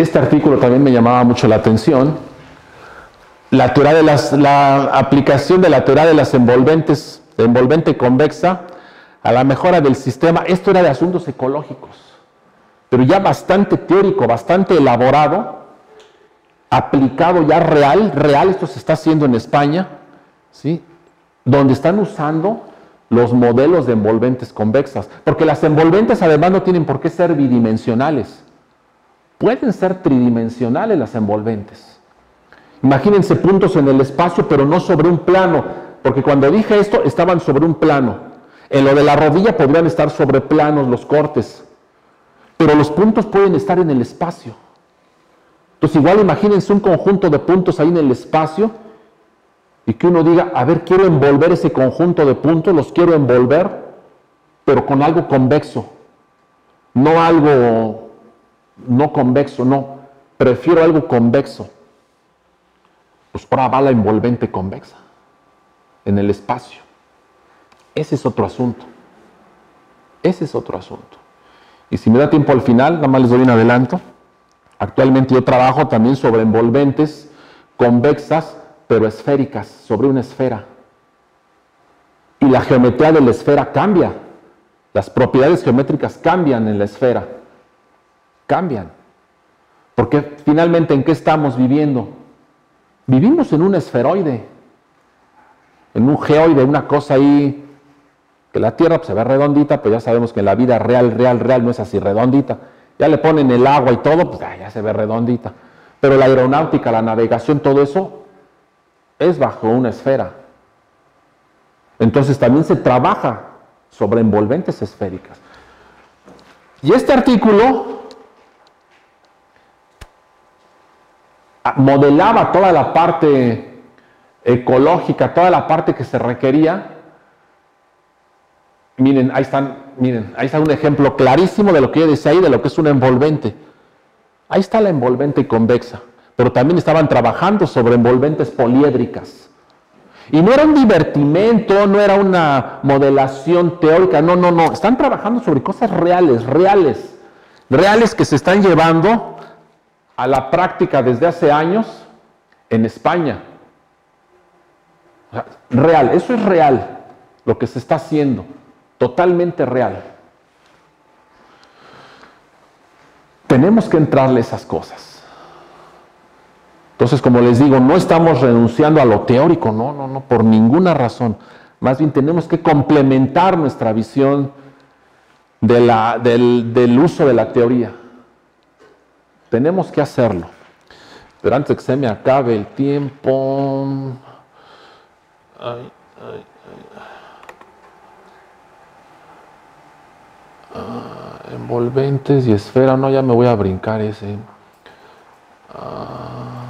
Este artículo también me llamaba mucho la atención. La, teoría de las, la aplicación de la teoría de las envolventes, de envolvente convexa, a la mejora del sistema. Esto era de asuntos ecológicos, pero ya bastante teórico, bastante elaborado, aplicado ya real, real, esto se está haciendo en España, ¿sí? Donde están usando los modelos de envolventes convexas, porque las envolventes además no tienen por qué ser bidimensionales, pueden ser tridimensionales las envolventes. Imagínense puntos en el espacio, pero no sobre un plano, porque cuando dije esto, estaban sobre un plano. En lo de la rodilla podrían estar sobre planos los cortes, pero los puntos pueden estar en el espacio. Entonces igual imagínense un conjunto de puntos ahí en el espacio, y que uno diga, a ver, quiero envolver ese conjunto de puntos, los quiero envolver, pero con algo convexo, no algo no convexo, no, prefiero algo convexo. Pues ahora va la envolvente convexa, en el espacio. Ese es otro asunto, ese es otro asunto. Y si me da tiempo al final, nada más les doy un adelanto. Actualmente yo trabajo también sobre envolventes convexas, pero esféricas, sobre una esfera. Y la geometría de la esfera cambia. Las propiedades geométricas cambian en la esfera. Cambian. Porque finalmente, ¿en qué estamos viviendo? Vivimos en un esferoide, en un geoide, una cosa ahí, que la Tierra pues, se ve redondita, pero ya sabemos que en la vida real, real, real no es así redondita. Ya le ponen el agua y todo, pues ah, ya se ve redondita. Pero la aeronáutica, la navegación, todo eso es bajo una esfera. Entonces también se trabaja sobre envolventes esféricas. Y este artículo modelaba toda la parte ecológica, toda la parte que se requería. Miren, ahí están, miren, ahí está un ejemplo clarísimo de lo que yo decía ahí, de lo que es un envolvente. Ahí está la envolvente convexa. Pero también estaban trabajando sobre envolventes poliédricas. Y no era un divertimento, no era una modelación teórica, no, no, no. Están trabajando sobre cosas reales, reales, reales que se están llevando a la práctica desde hace años en España. O sea, real, eso es real, lo que se está haciendo, totalmente real. Tenemos que entrarle a esas cosas. Entonces, como les digo, no estamos renunciando a lo teórico, no, no, no, por ninguna razón. Más bien tenemos que complementar nuestra visión de la, del, del uso de la teoría. Tenemos que hacerlo. Pero antes de que se me acabe el tiempo... Ay, ay, ay. Ah, envolventes y esfera, no, ya me voy a brincar ese. Ah.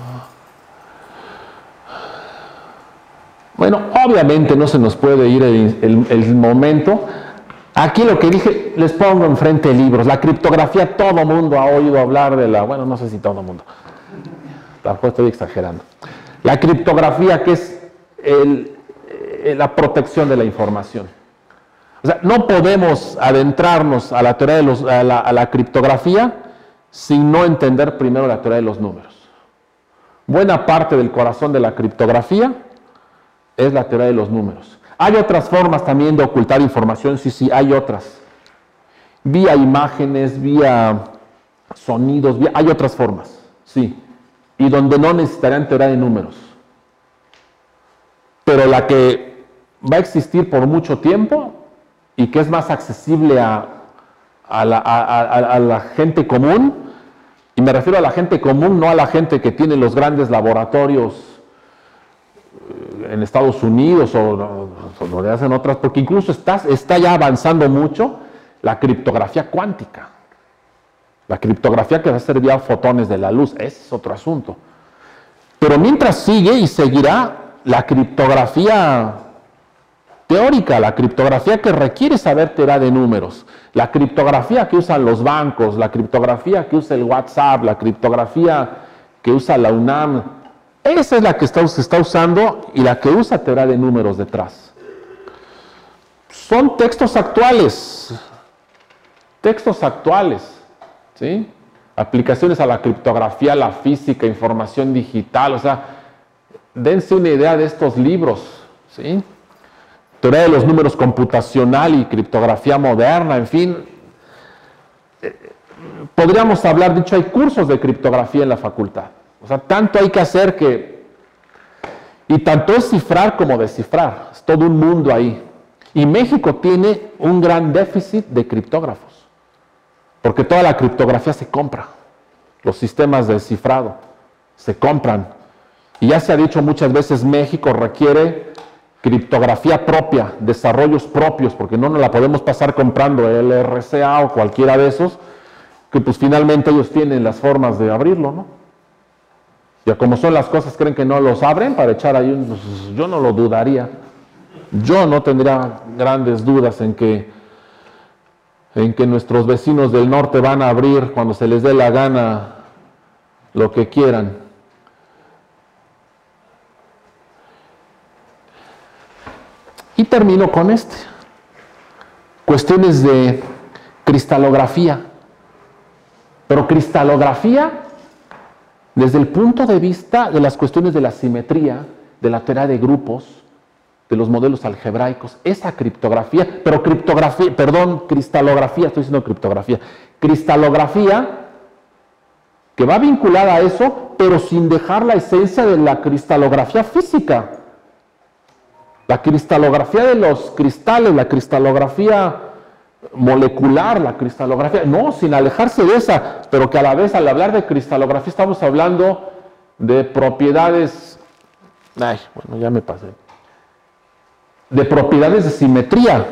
Bueno, obviamente no se nos puede ir el, el, el momento. Aquí lo que dije, les pongo enfrente libros. La criptografía, todo mundo ha oído hablar de la... Bueno, no sé si todo el mundo. Tampoco estoy exagerando. La criptografía, que es el, el, la protección de la información. O sea, no podemos adentrarnos a la teoría de los, a la, a la criptografía sin no entender primero la teoría de los números. Buena parte del corazón de la criptografía es la teoría de los números. Hay otras formas también de ocultar información, sí, sí, hay otras. Vía imágenes, vía sonidos, vía, hay otras formas, sí. Y donde no necesitarían teoría de números. Pero la que va a existir por mucho tiempo y que es más accesible a, a, la, a, a, a la gente común, y me refiero a la gente común, no a la gente que tiene los grandes laboratorios en Estados Unidos o donde hacen otras, porque incluso está, está ya avanzando mucho la criptografía cuántica. La criptografía que va a ser vía fotones de la luz, ese es otro asunto. Pero mientras sigue y seguirá la criptografía teórica, la criptografía que requiere saber teoría de números, la criptografía que usan los bancos, la criptografía que usa el WhatsApp, la criptografía que usa la UNAM. Esa es la que está, se está usando y la que usa teoría de números detrás. Son textos actuales, textos actuales, ¿sí? aplicaciones a la criptografía, la física, información digital, o sea, dense una idea de estos libros, ¿sí? Teoría de los números computacional y criptografía moderna, en fin. Podríamos hablar, dicho, hay cursos de criptografía en la facultad. O sea, tanto hay que hacer que... Y tanto es cifrar como descifrar. Es todo un mundo ahí. Y México tiene un gran déficit de criptógrafos. Porque toda la criptografía se compra. Los sistemas de cifrado se compran. Y ya se ha dicho muchas veces, México requiere criptografía propia, desarrollos propios, porque no nos la podemos pasar comprando el R C A o cualquiera de esos, que pues finalmente ellos tienen las formas de abrirlo, ¿no? Ya como son las cosas, creen que no los abren para echar ahí, un, pues, yo no lo dudaría. Yo no tendría grandes dudas en que, en que nuestros vecinos del norte van a abrir cuando se les dé la gana lo que quieran. Y termino con este. Cuestiones de cristalografía. Pero cristalografía desde el punto de vista de las cuestiones de la simetría, de la teoría de grupos, de los modelos algebraicos, esa criptografía, pero criptografía, perdón, cristalografía, estoy diciendo criptografía, cristalografía que va vinculada a eso, pero sin dejar la esencia de la cristalografía física. La cristalografía de los cristales, la cristalografía molecular, la cristalografía, no, sin alejarse de esa, pero que a la vez al hablar de cristalografía estamos hablando de propiedades, ay, bueno, ya me pasé, de propiedades de simetría.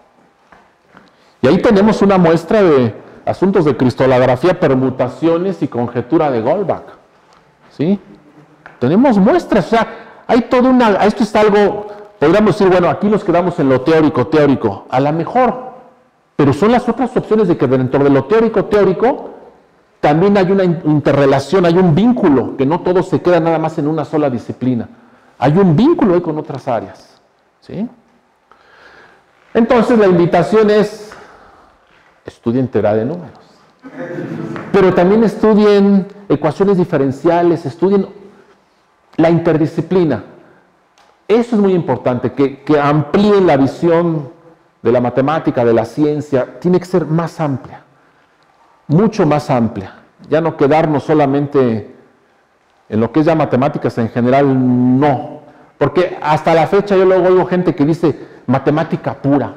Y ahí tenemos una muestra de asuntos de cristalografía, permutaciones y conjetura de Goldbach, ¿sí? Tenemos muestras, o sea, hay toda una, esto es algo, podríamos decir, bueno, aquí nos quedamos en lo teórico, teórico, a lo mejor, pero son las otras opciones de que dentro de lo teórico, teórico, también hay una interrelación, hay un vínculo, que no todo se queda nada más en una sola disciplina. Hay un vínculo ahí con otras áreas, ¿sí? Entonces la invitación es, estudien teoría de números, pero también estudien ecuaciones diferenciales, estudien la interdisciplina. Eso es muy importante, que, que amplíen la visión de la matemática, de la ciencia, tiene que ser más amplia, mucho más amplia. Ya no quedarnos solamente en lo que es ya matemáticas en general, no. Porque hasta la fecha yo luego oigo gente que dice matemática pura.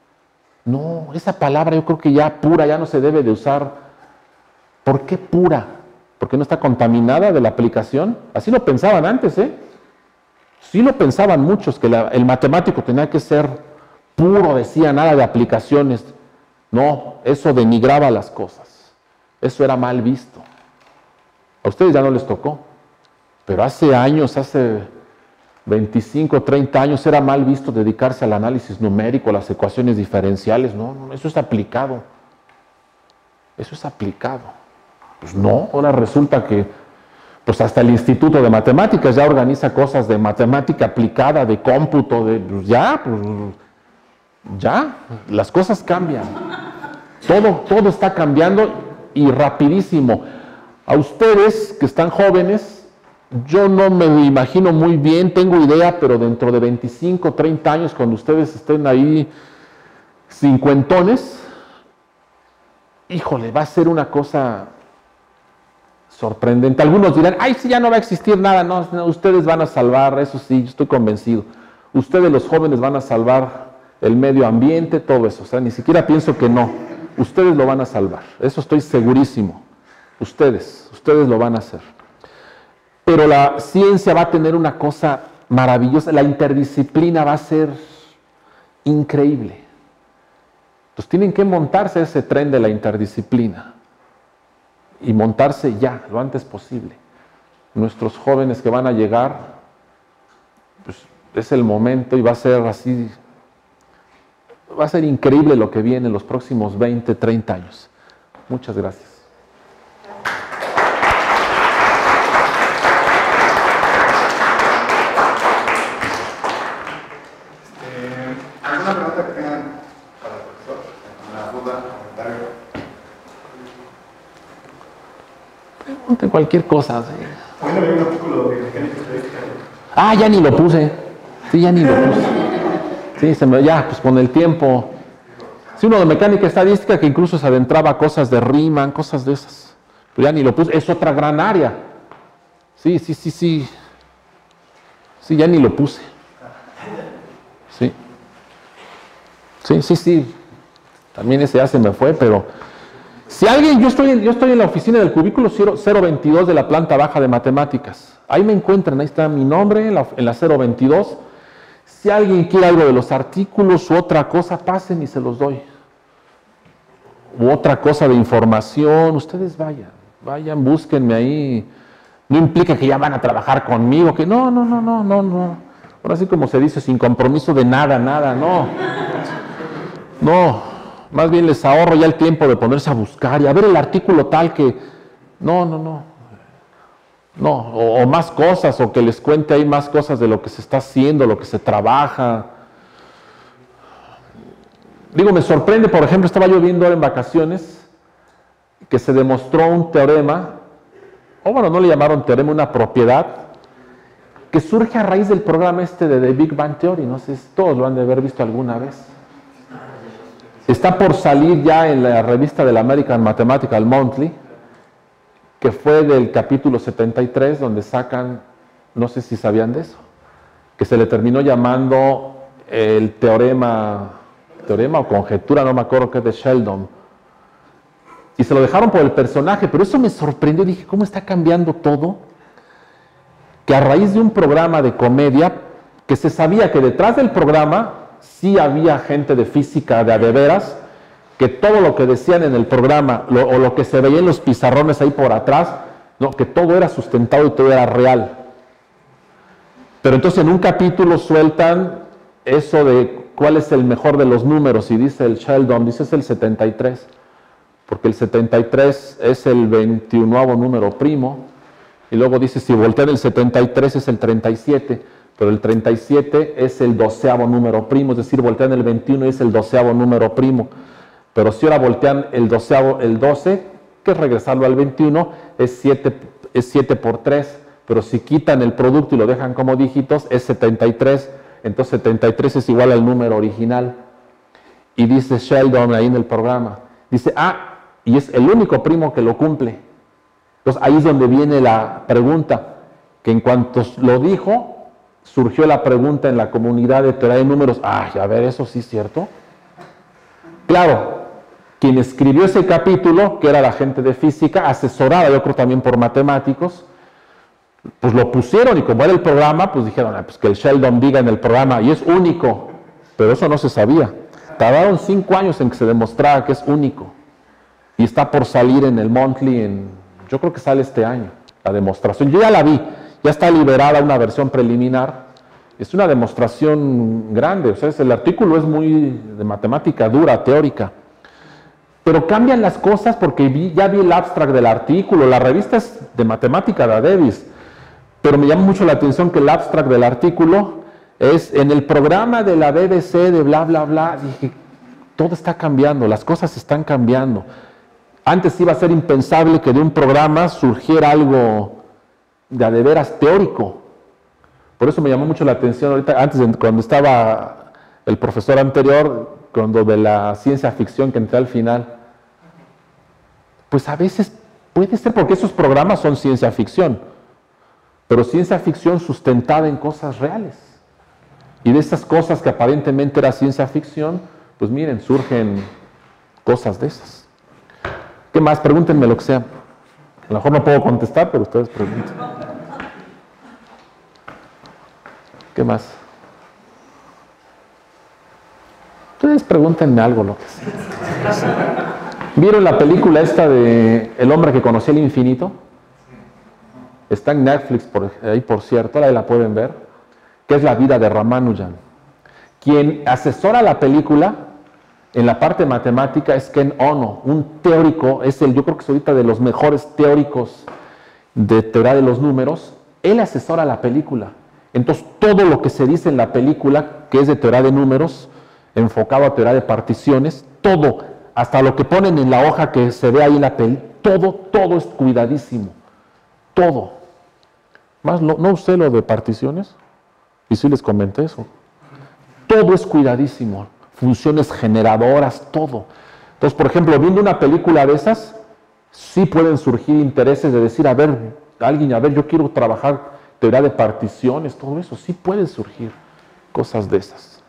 No, esa palabra yo creo que ya pura ya no se debe de usar. ¿Por qué pura? ¿Porque no está contaminada de la aplicación? Así lo pensaban antes, ¿eh? Sí lo pensaban muchos, que la, el matemático tenía que ser puro, decía, nada de aplicaciones. No, eso denigraba las cosas. Eso era mal visto. A ustedes ya no les tocó. Pero hace años, hace veinticinco, treinta años, era mal visto dedicarse al análisis numérico, a las ecuaciones diferenciales. No, no, eso es aplicado. Eso es aplicado. Pues no, ahora resulta que pues hasta el Instituto de Matemáticas ya organiza cosas de matemática aplicada, de cómputo, de pues ya, pues ya, las cosas cambian. Todo, todo está cambiando y rapidísimo. A ustedes que están jóvenes, yo no me imagino muy bien, tengo idea, pero dentro de veinticinco, treinta años, cuando ustedes estén ahí cincuentones, híjole, va a ser una cosa sorprendente. Algunos dirán, ay, sí, ya no va a existir nada. No, no, ustedes van a salvar, eso sí, estoy convencido. Ustedes los jóvenes van a salvar el medio ambiente, todo eso. O sea, ni siquiera pienso que no. Ustedes lo van a salvar. Eso estoy segurísimo. Ustedes, ustedes lo van a hacer. Pero la ciencia va a tener una cosa maravillosa. La interdisciplina va a ser increíble. Entonces tienen que montarse ese tren de la interdisciplina. Y montarse ya, lo antes posible. Nuestros jóvenes que van a llegar, pues es el momento y va a ser así, va a ser increíble lo que viene en los próximos veinte, treinta años. Muchas gracias.
Este, ¿alguna pregunta que tengan para el profesor? ¿Alguna duda, comentario?
Ponte cualquier cosa. ¿Sí?
Bueno, hay un artículo de mecánica estadística.
Ah, ya ni lo puse. Sí, ya ni lo puse. Sí, se me, ya, pues con el tiempo. Sí, uno de mecánica estadística que incluso se adentraba a cosas de Riemann, cosas de esas. Pero ya ni lo puse. Es otra gran área. Sí, sí, sí, sí. Sí, ya ni lo puse. Sí. Sí, sí, sí. También ese ya se me fue, pero... Si alguien, yo estoy, en, yo estoy en la oficina del cubículo cero veintidós de la planta baja de matemáticas. Ahí me encuentran, ahí está mi nombre, en la, en la cero veintidós. Si alguien quiere algo de los artículos u otra cosa, pasen y se los doy. U otra cosa de información, ustedes vayan, vayan, búsquenme ahí. No implica que ya van a trabajar conmigo, que no, no, no, no, no, no. Ahora sí como se dice, sin compromiso de nada, nada, no. No. Más bien les ahorro ya el tiempo de ponerse a buscar y a ver el artículo tal que... No, no, no. No, o, o más cosas, o que les cuente ahí más cosas de lo que se está haciendo, lo que se trabaja. Digo, me sorprende, por ejemplo, estaba yo viendo ahora en vacaciones que se demostró un teorema, o bueno, no le llamaron teorema, una propiedad, que surge a raíz del programa este de The Big Bang Theory. No sé si todos lo han de haber visto alguna vez. Está por salir ya en la revista del American Mathematical Monthly, que fue del capítulo setenta y tres, donde sacan, no sé si sabían de eso, que se le terminó llamando el teorema, teorema o conjetura, no me acuerdo qué, de Sheldon. Y se lo dejaron por el personaje, pero eso me sorprendió, dije, ¿cómo está cambiando todo? Que a raíz de un programa de comedia, que se sabía que detrás del programa sí había gente de física de a de veras, que todo lo que decían en el programa, lo, o lo que se veía en los pizarrones ahí por atrás, no, que todo era sustentado y todo era real. Pero entonces en un capítulo sueltan eso de cuál es el mejor de los números, y dice el Sheldon, dice es el setenta y tres, porque el setenta y tres es el veintiunoavo número primo, y luego dice si voltean el setenta y tres es el treinta y siete, pero el treinta y siete es el doceavo número primo, es decir, voltean el veintiuno y es el doceavo número primo. Pero si ahora voltean el doceavo, el doce, que es regresarlo al veintiuno, es siete, es siete por tres, pero si quitan el producto y lo dejan como dígitos, es setenta y tres, entonces setenta y tres es igual al número original. Y dice Sheldon ahí en el programa, dice, ah, y es el único primo que lo cumple. Entonces ahí es donde viene la pregunta, que en cuanto lo dijo, surgió la pregunta en la comunidad de teoría de números, ah, a ver, eso sí es cierto. Claro, quien escribió ese capítulo, que era la gente de física, asesorada yo creo también por matemáticos, pues lo pusieron y como era el programa, pues dijeron, ah, pues que el Sheldon diga en el programa, y es único, pero eso no se sabía. Tardaron cinco años en que se demostrara que es único, y está por salir en el Monthly, en, yo creo que sale este año, la demostración. Yo ya la vi, ya está liberada una versión preliminar, es una demostración grande, o sea, el artículo es muy de matemática dura, teórica. Pero cambian las cosas porque vi, ya vi el abstract del artículo, la revista es de matemática de Davis, pero me llama mucho la atención que el abstract del artículo es en el programa de la B B C de bla, bla, bla. Dije, todo está cambiando, las cosas están cambiando. Antes iba a ser impensable que de un programa surgiera algo de a de veras teórico. Por eso me llamó mucho la atención ahorita, antes de, cuando estaba el profesor anterior, cuando de la ciencia ficción que entré al final. Pues a veces puede ser porque esos programas son ciencia ficción, pero ciencia ficción sustentada en cosas reales. Y de esas cosas que aparentemente era ciencia ficción, pues miren, surgen cosas de esas. ¿Qué más? Pregúntenme lo que sea. A lo mejor no puedo contestar, pero ustedes pregunten. ¿Qué más? Ustedes pregúntenme algo, lo que sea. ¿Vieron la película esta de El hombre que conocía el infinito? Está en Netflix, por ahí por cierto, ahí la pueden ver, que es la vida de Ramanujan. Quien asesora la película en la parte matemática es Ken Ono, un teórico, es el, yo creo que es ahorita de los mejores teóricos de teoría de los números. Él asesora la película. Entonces todo lo que se dice en la película, que es de teoría de números, enfocado a teoría de particiones, todo, hasta lo que ponen en la hoja que se ve ahí en la peli, todo, todo es cuidadísimo. todo. Más no, no usé lo de particiones, y sí les comenté eso. Todo es cuidadísimo, funciones generadoras, todo. Entonces, por ejemplo, viendo una película de esas, sí pueden surgir intereses de decir, a ver, alguien, a ver, yo quiero trabajar teoría de particiones, todo eso, sí pueden surgir cosas de esas.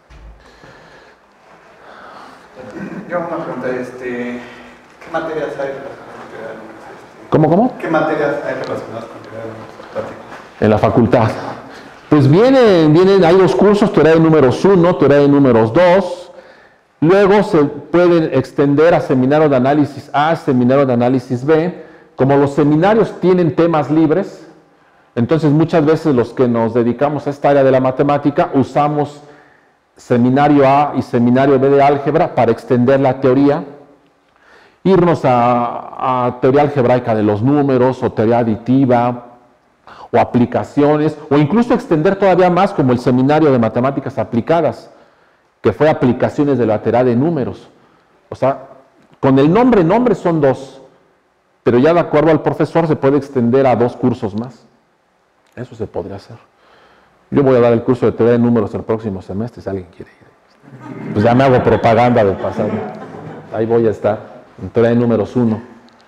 Yo hago una pregunta, este, ¿qué materias hay relacionadas con teoría de números? Este,
¿Cómo, cómo?
¿Qué materias hay relacionadas con teoría de números? Platícanos.
En la facultad. Pues vienen, vienen, hay dos cursos, teoría de números uno, teoría de números dos. Luego se pueden extender a seminario de análisis A, seminario de análisis B. Como los seminarios tienen temas libres, entonces muchas veces los que nos dedicamos a esta área de la matemática usamos seminario A y seminario B de álgebra para extender la teoría, irnos a, a teoría algebraica de los números o teoría aditiva o aplicaciones, o incluso extender todavía más como el seminario de matemáticas aplicadas, que fue aplicaciones de la teoría de números. O sea, con el nombre, nombre son dos, pero ya de acuerdo al profesor se puede extender a dos cursos más. Eso se podría hacer. Yo voy a dar el curso de teoría de números el próximo semestre, si alguien quiere ir. Pues ya me hago propaganda de pasado. Ahí voy a estar, en teoría de números uno.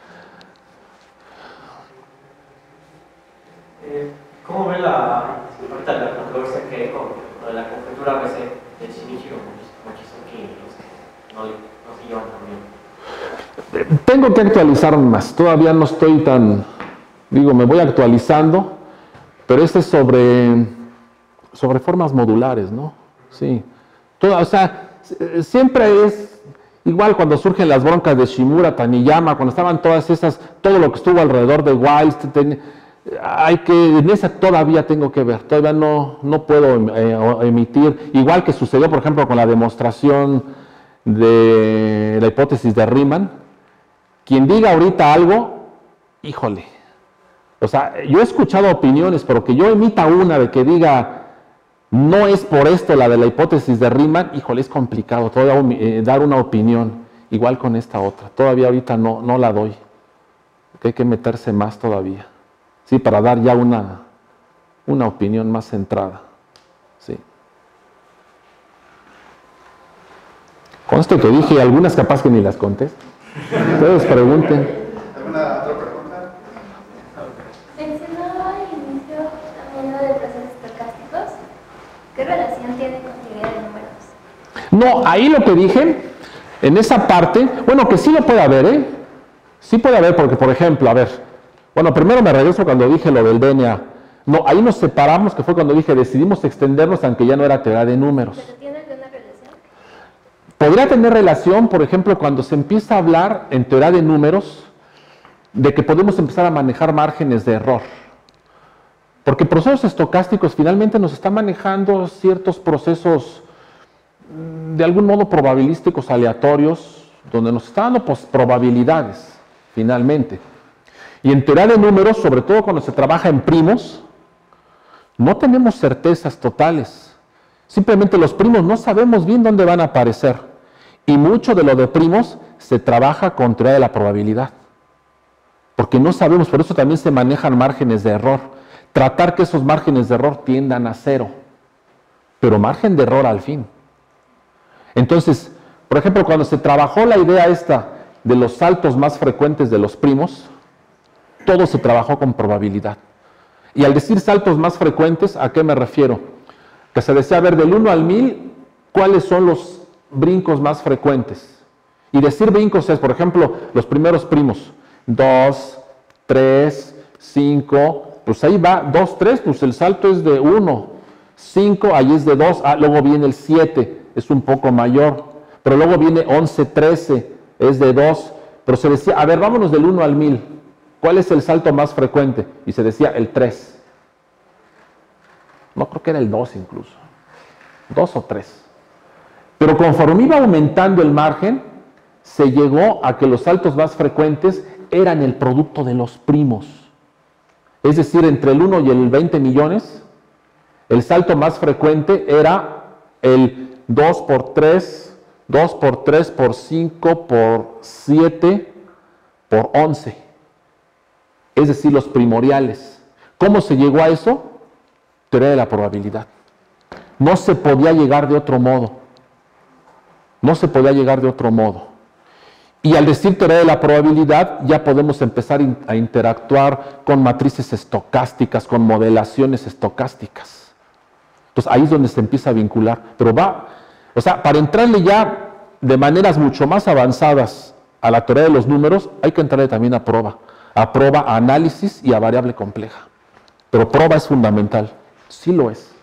Eh, ¿Cómo ve la, ahorita la controversia que hay con lo de la conjetura A B C de Shinichiro Mochizuki? No, no se llevan tan bien.
Tengo que actualizarme más, todavía no estoy tan, digo, me voy actualizando, pero este es sobre, sobre formas modulares, ¿no? Sí. Toda, o sea, siempre es igual cuando surgen las broncas de Shimura, Taniyama, cuando estaban todas esas, todo lo que estuvo alrededor de Wiles, ten, hay que, en esa todavía tengo que ver, todavía no, no puedo eh, emitir, igual que sucedió, por ejemplo, con la demostración de la hipótesis de Riemann. Quien diga ahorita algo, híjole, o sea, yo he escuchado opiniones, pero que yo emita una de que diga, no es por esto la de la hipótesis de Riemann, híjole, es complicado todavía eh, dar una opinión, igual con esta otra, todavía ahorita no, no la doy, que hay que meterse más todavía, sí, para dar ya una, una opinión más centrada, sí. Con esto que dije, algunas capaz que ni las contesto. Ustedes pregunten.
¿Alguna otra pregunta?
Mencionaba al inicio también lo de procesos estocásticos. ¿Qué relación tiene con teoría de números?
No, ahí lo que dije, en esa parte, bueno, que sí lo puede haber, ¿eh? Sí puede haber, porque, por ejemplo, a ver, bueno, primero me regreso cuando dije lo del D N A. No, ahí nos separamos, que fue cuando dije, decidimos extendernos, aunque ya no era teoría de números.
¿Pero tiene alguna relación?
Podría tener relación, por ejemplo, cuando se empieza a hablar en teoría de números de que podemos empezar a manejar márgenes de error. Porque procesos estocásticos finalmente nos están manejando ciertos procesos de algún modo probabilísticos aleatorios, donde nos están dando pues, probabilidades, finalmente. Y en teoría de números, sobre todo cuando se trabaja en primos, no tenemos certezas totales. Simplemente los primos no sabemos bien dónde van a aparecer. Y mucho de lo de primos se trabaja con teoría de la probabilidad. Porque no sabemos, por eso también se manejan márgenes de error. Tratar que esos márgenes de error tiendan a cero. Pero margen de error al fin. Entonces, por ejemplo, cuando se trabajó la idea esta de los saltos más frecuentes de los primos, todo se trabajó con probabilidad. Y al decir saltos más frecuentes, ¿a qué me refiero? Que se decía, a ver, del uno al mil, ¿cuáles son los brincos más frecuentes? Y decir brincos es, por ejemplo, los primeros primos, dos, tres, cinco, pues ahí va, dos, tres, pues el salto es de uno, cinco, ahí es de dos, ah, luego viene el siete, es un poco mayor, pero luego viene once, trece, es de dos, pero se decía, a ver, vámonos del uno al mil, ¿cuál es el salto más frecuente? Y se decía el tres. No, creo que era el dos incluso, dos o tres. Pero conforme iba aumentando el margen, se llegó a que los saltos más frecuentes eran el producto de los primos. Es decir, entre el uno y el veinte millones, el salto más frecuente era el dos por tres, dos por tres por cinco por siete por once. es decir, los primoriales. ¿Cómo se llegó a eso? Teoría de la probabilidad. No se podía llegar de otro modo. No se podía llegar de otro modo. Y al decir teoría de la probabilidad, ya podemos empezar a interactuar con matrices estocásticas, con modelaciones estocásticas. Entonces ahí es donde se empieza a vincular. Pero va, o sea, para entrarle ya de maneras mucho más avanzadas a la teoría de los números, hay que entrarle también a prueba. A prueba, a análisis y a variable compleja. Pero prueba es fundamental. Sí lo es.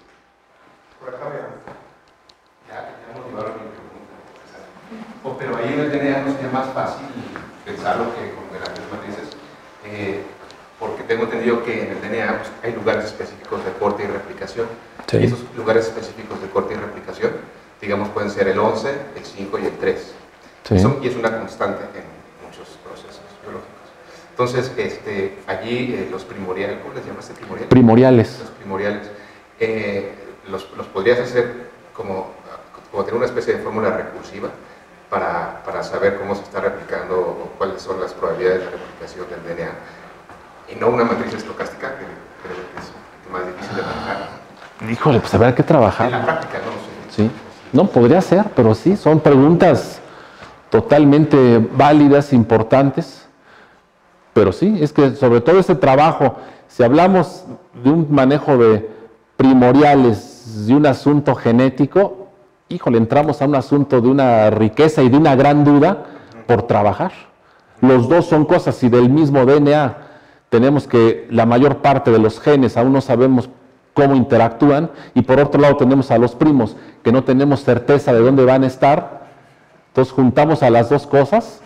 Oh, pero ahí en el D N A no sería más fácil pensarlo que con grandes matrices, eh, porque tengo entendido que en el D N A pues, hay lugares específicos de corte y replicación.
Sí.
Y esos lugares específicos de corte y replicación, digamos, pueden ser el once, el cinco y el tres.
Sí.
Y, son, y es una constante en muchos procesos biológicos. Entonces, este, allí eh, los primoriales, ¿cómo les llamaste primoriales?
Primoriales.
Los primoriales, eh, los, los podrías hacer como, como tener una especie de fórmula recursiva para, para saber cómo se está replicando o cuáles son las probabilidades de replicación del D N A. Y no una matriz estocástica, que creo que es más difícil de manejar.
Híjole, pues habrá que trabajar.
En la práctica, no lo sé.
Sí. No, podría ser, pero sí, son preguntas totalmente válidas, importantes. Pero sí, es que sobre todo ese trabajo, si hablamos de un manejo de primoriales, de un asunto genético, híjole, entramos a un asunto de una riqueza y de una gran duda por trabajar. Los dos son cosas y del mismo D N A tenemos que la mayor parte de los genes aún no sabemos cómo interactúan, y por otro lado tenemos a los primos que no tenemos certeza de dónde van a estar. Entonces juntamos a las dos cosas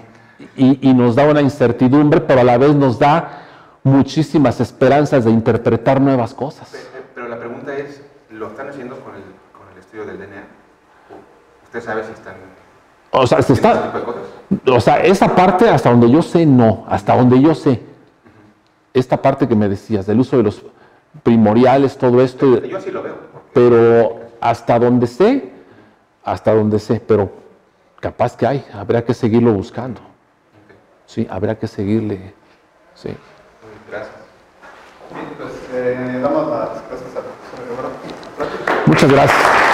y, y nos da una incertidumbre, pero a la vez nos da muchísimas esperanzas de interpretar nuevas cosas.
Pero, pero la pregunta es, ¿lo están haciendo con el, con el estudio del D N A? ¿Usted sabe si están
O sea, se
haciendo
está,
ese tipo de cosas?
o sea, esa parte hasta donde yo sé, no, hasta donde yo sé. Esta parte que me decías, del uso de los primoriales, todo esto,
Yo así lo veo.
pero hasta donde sé, hasta donde sé, pero capaz que hay, habría que seguirlo buscando. Sí, habría que seguirle, sí.
Gracias.
Bien, pues eh, damos las gracias al profesor Guevara.
Muchas gracias.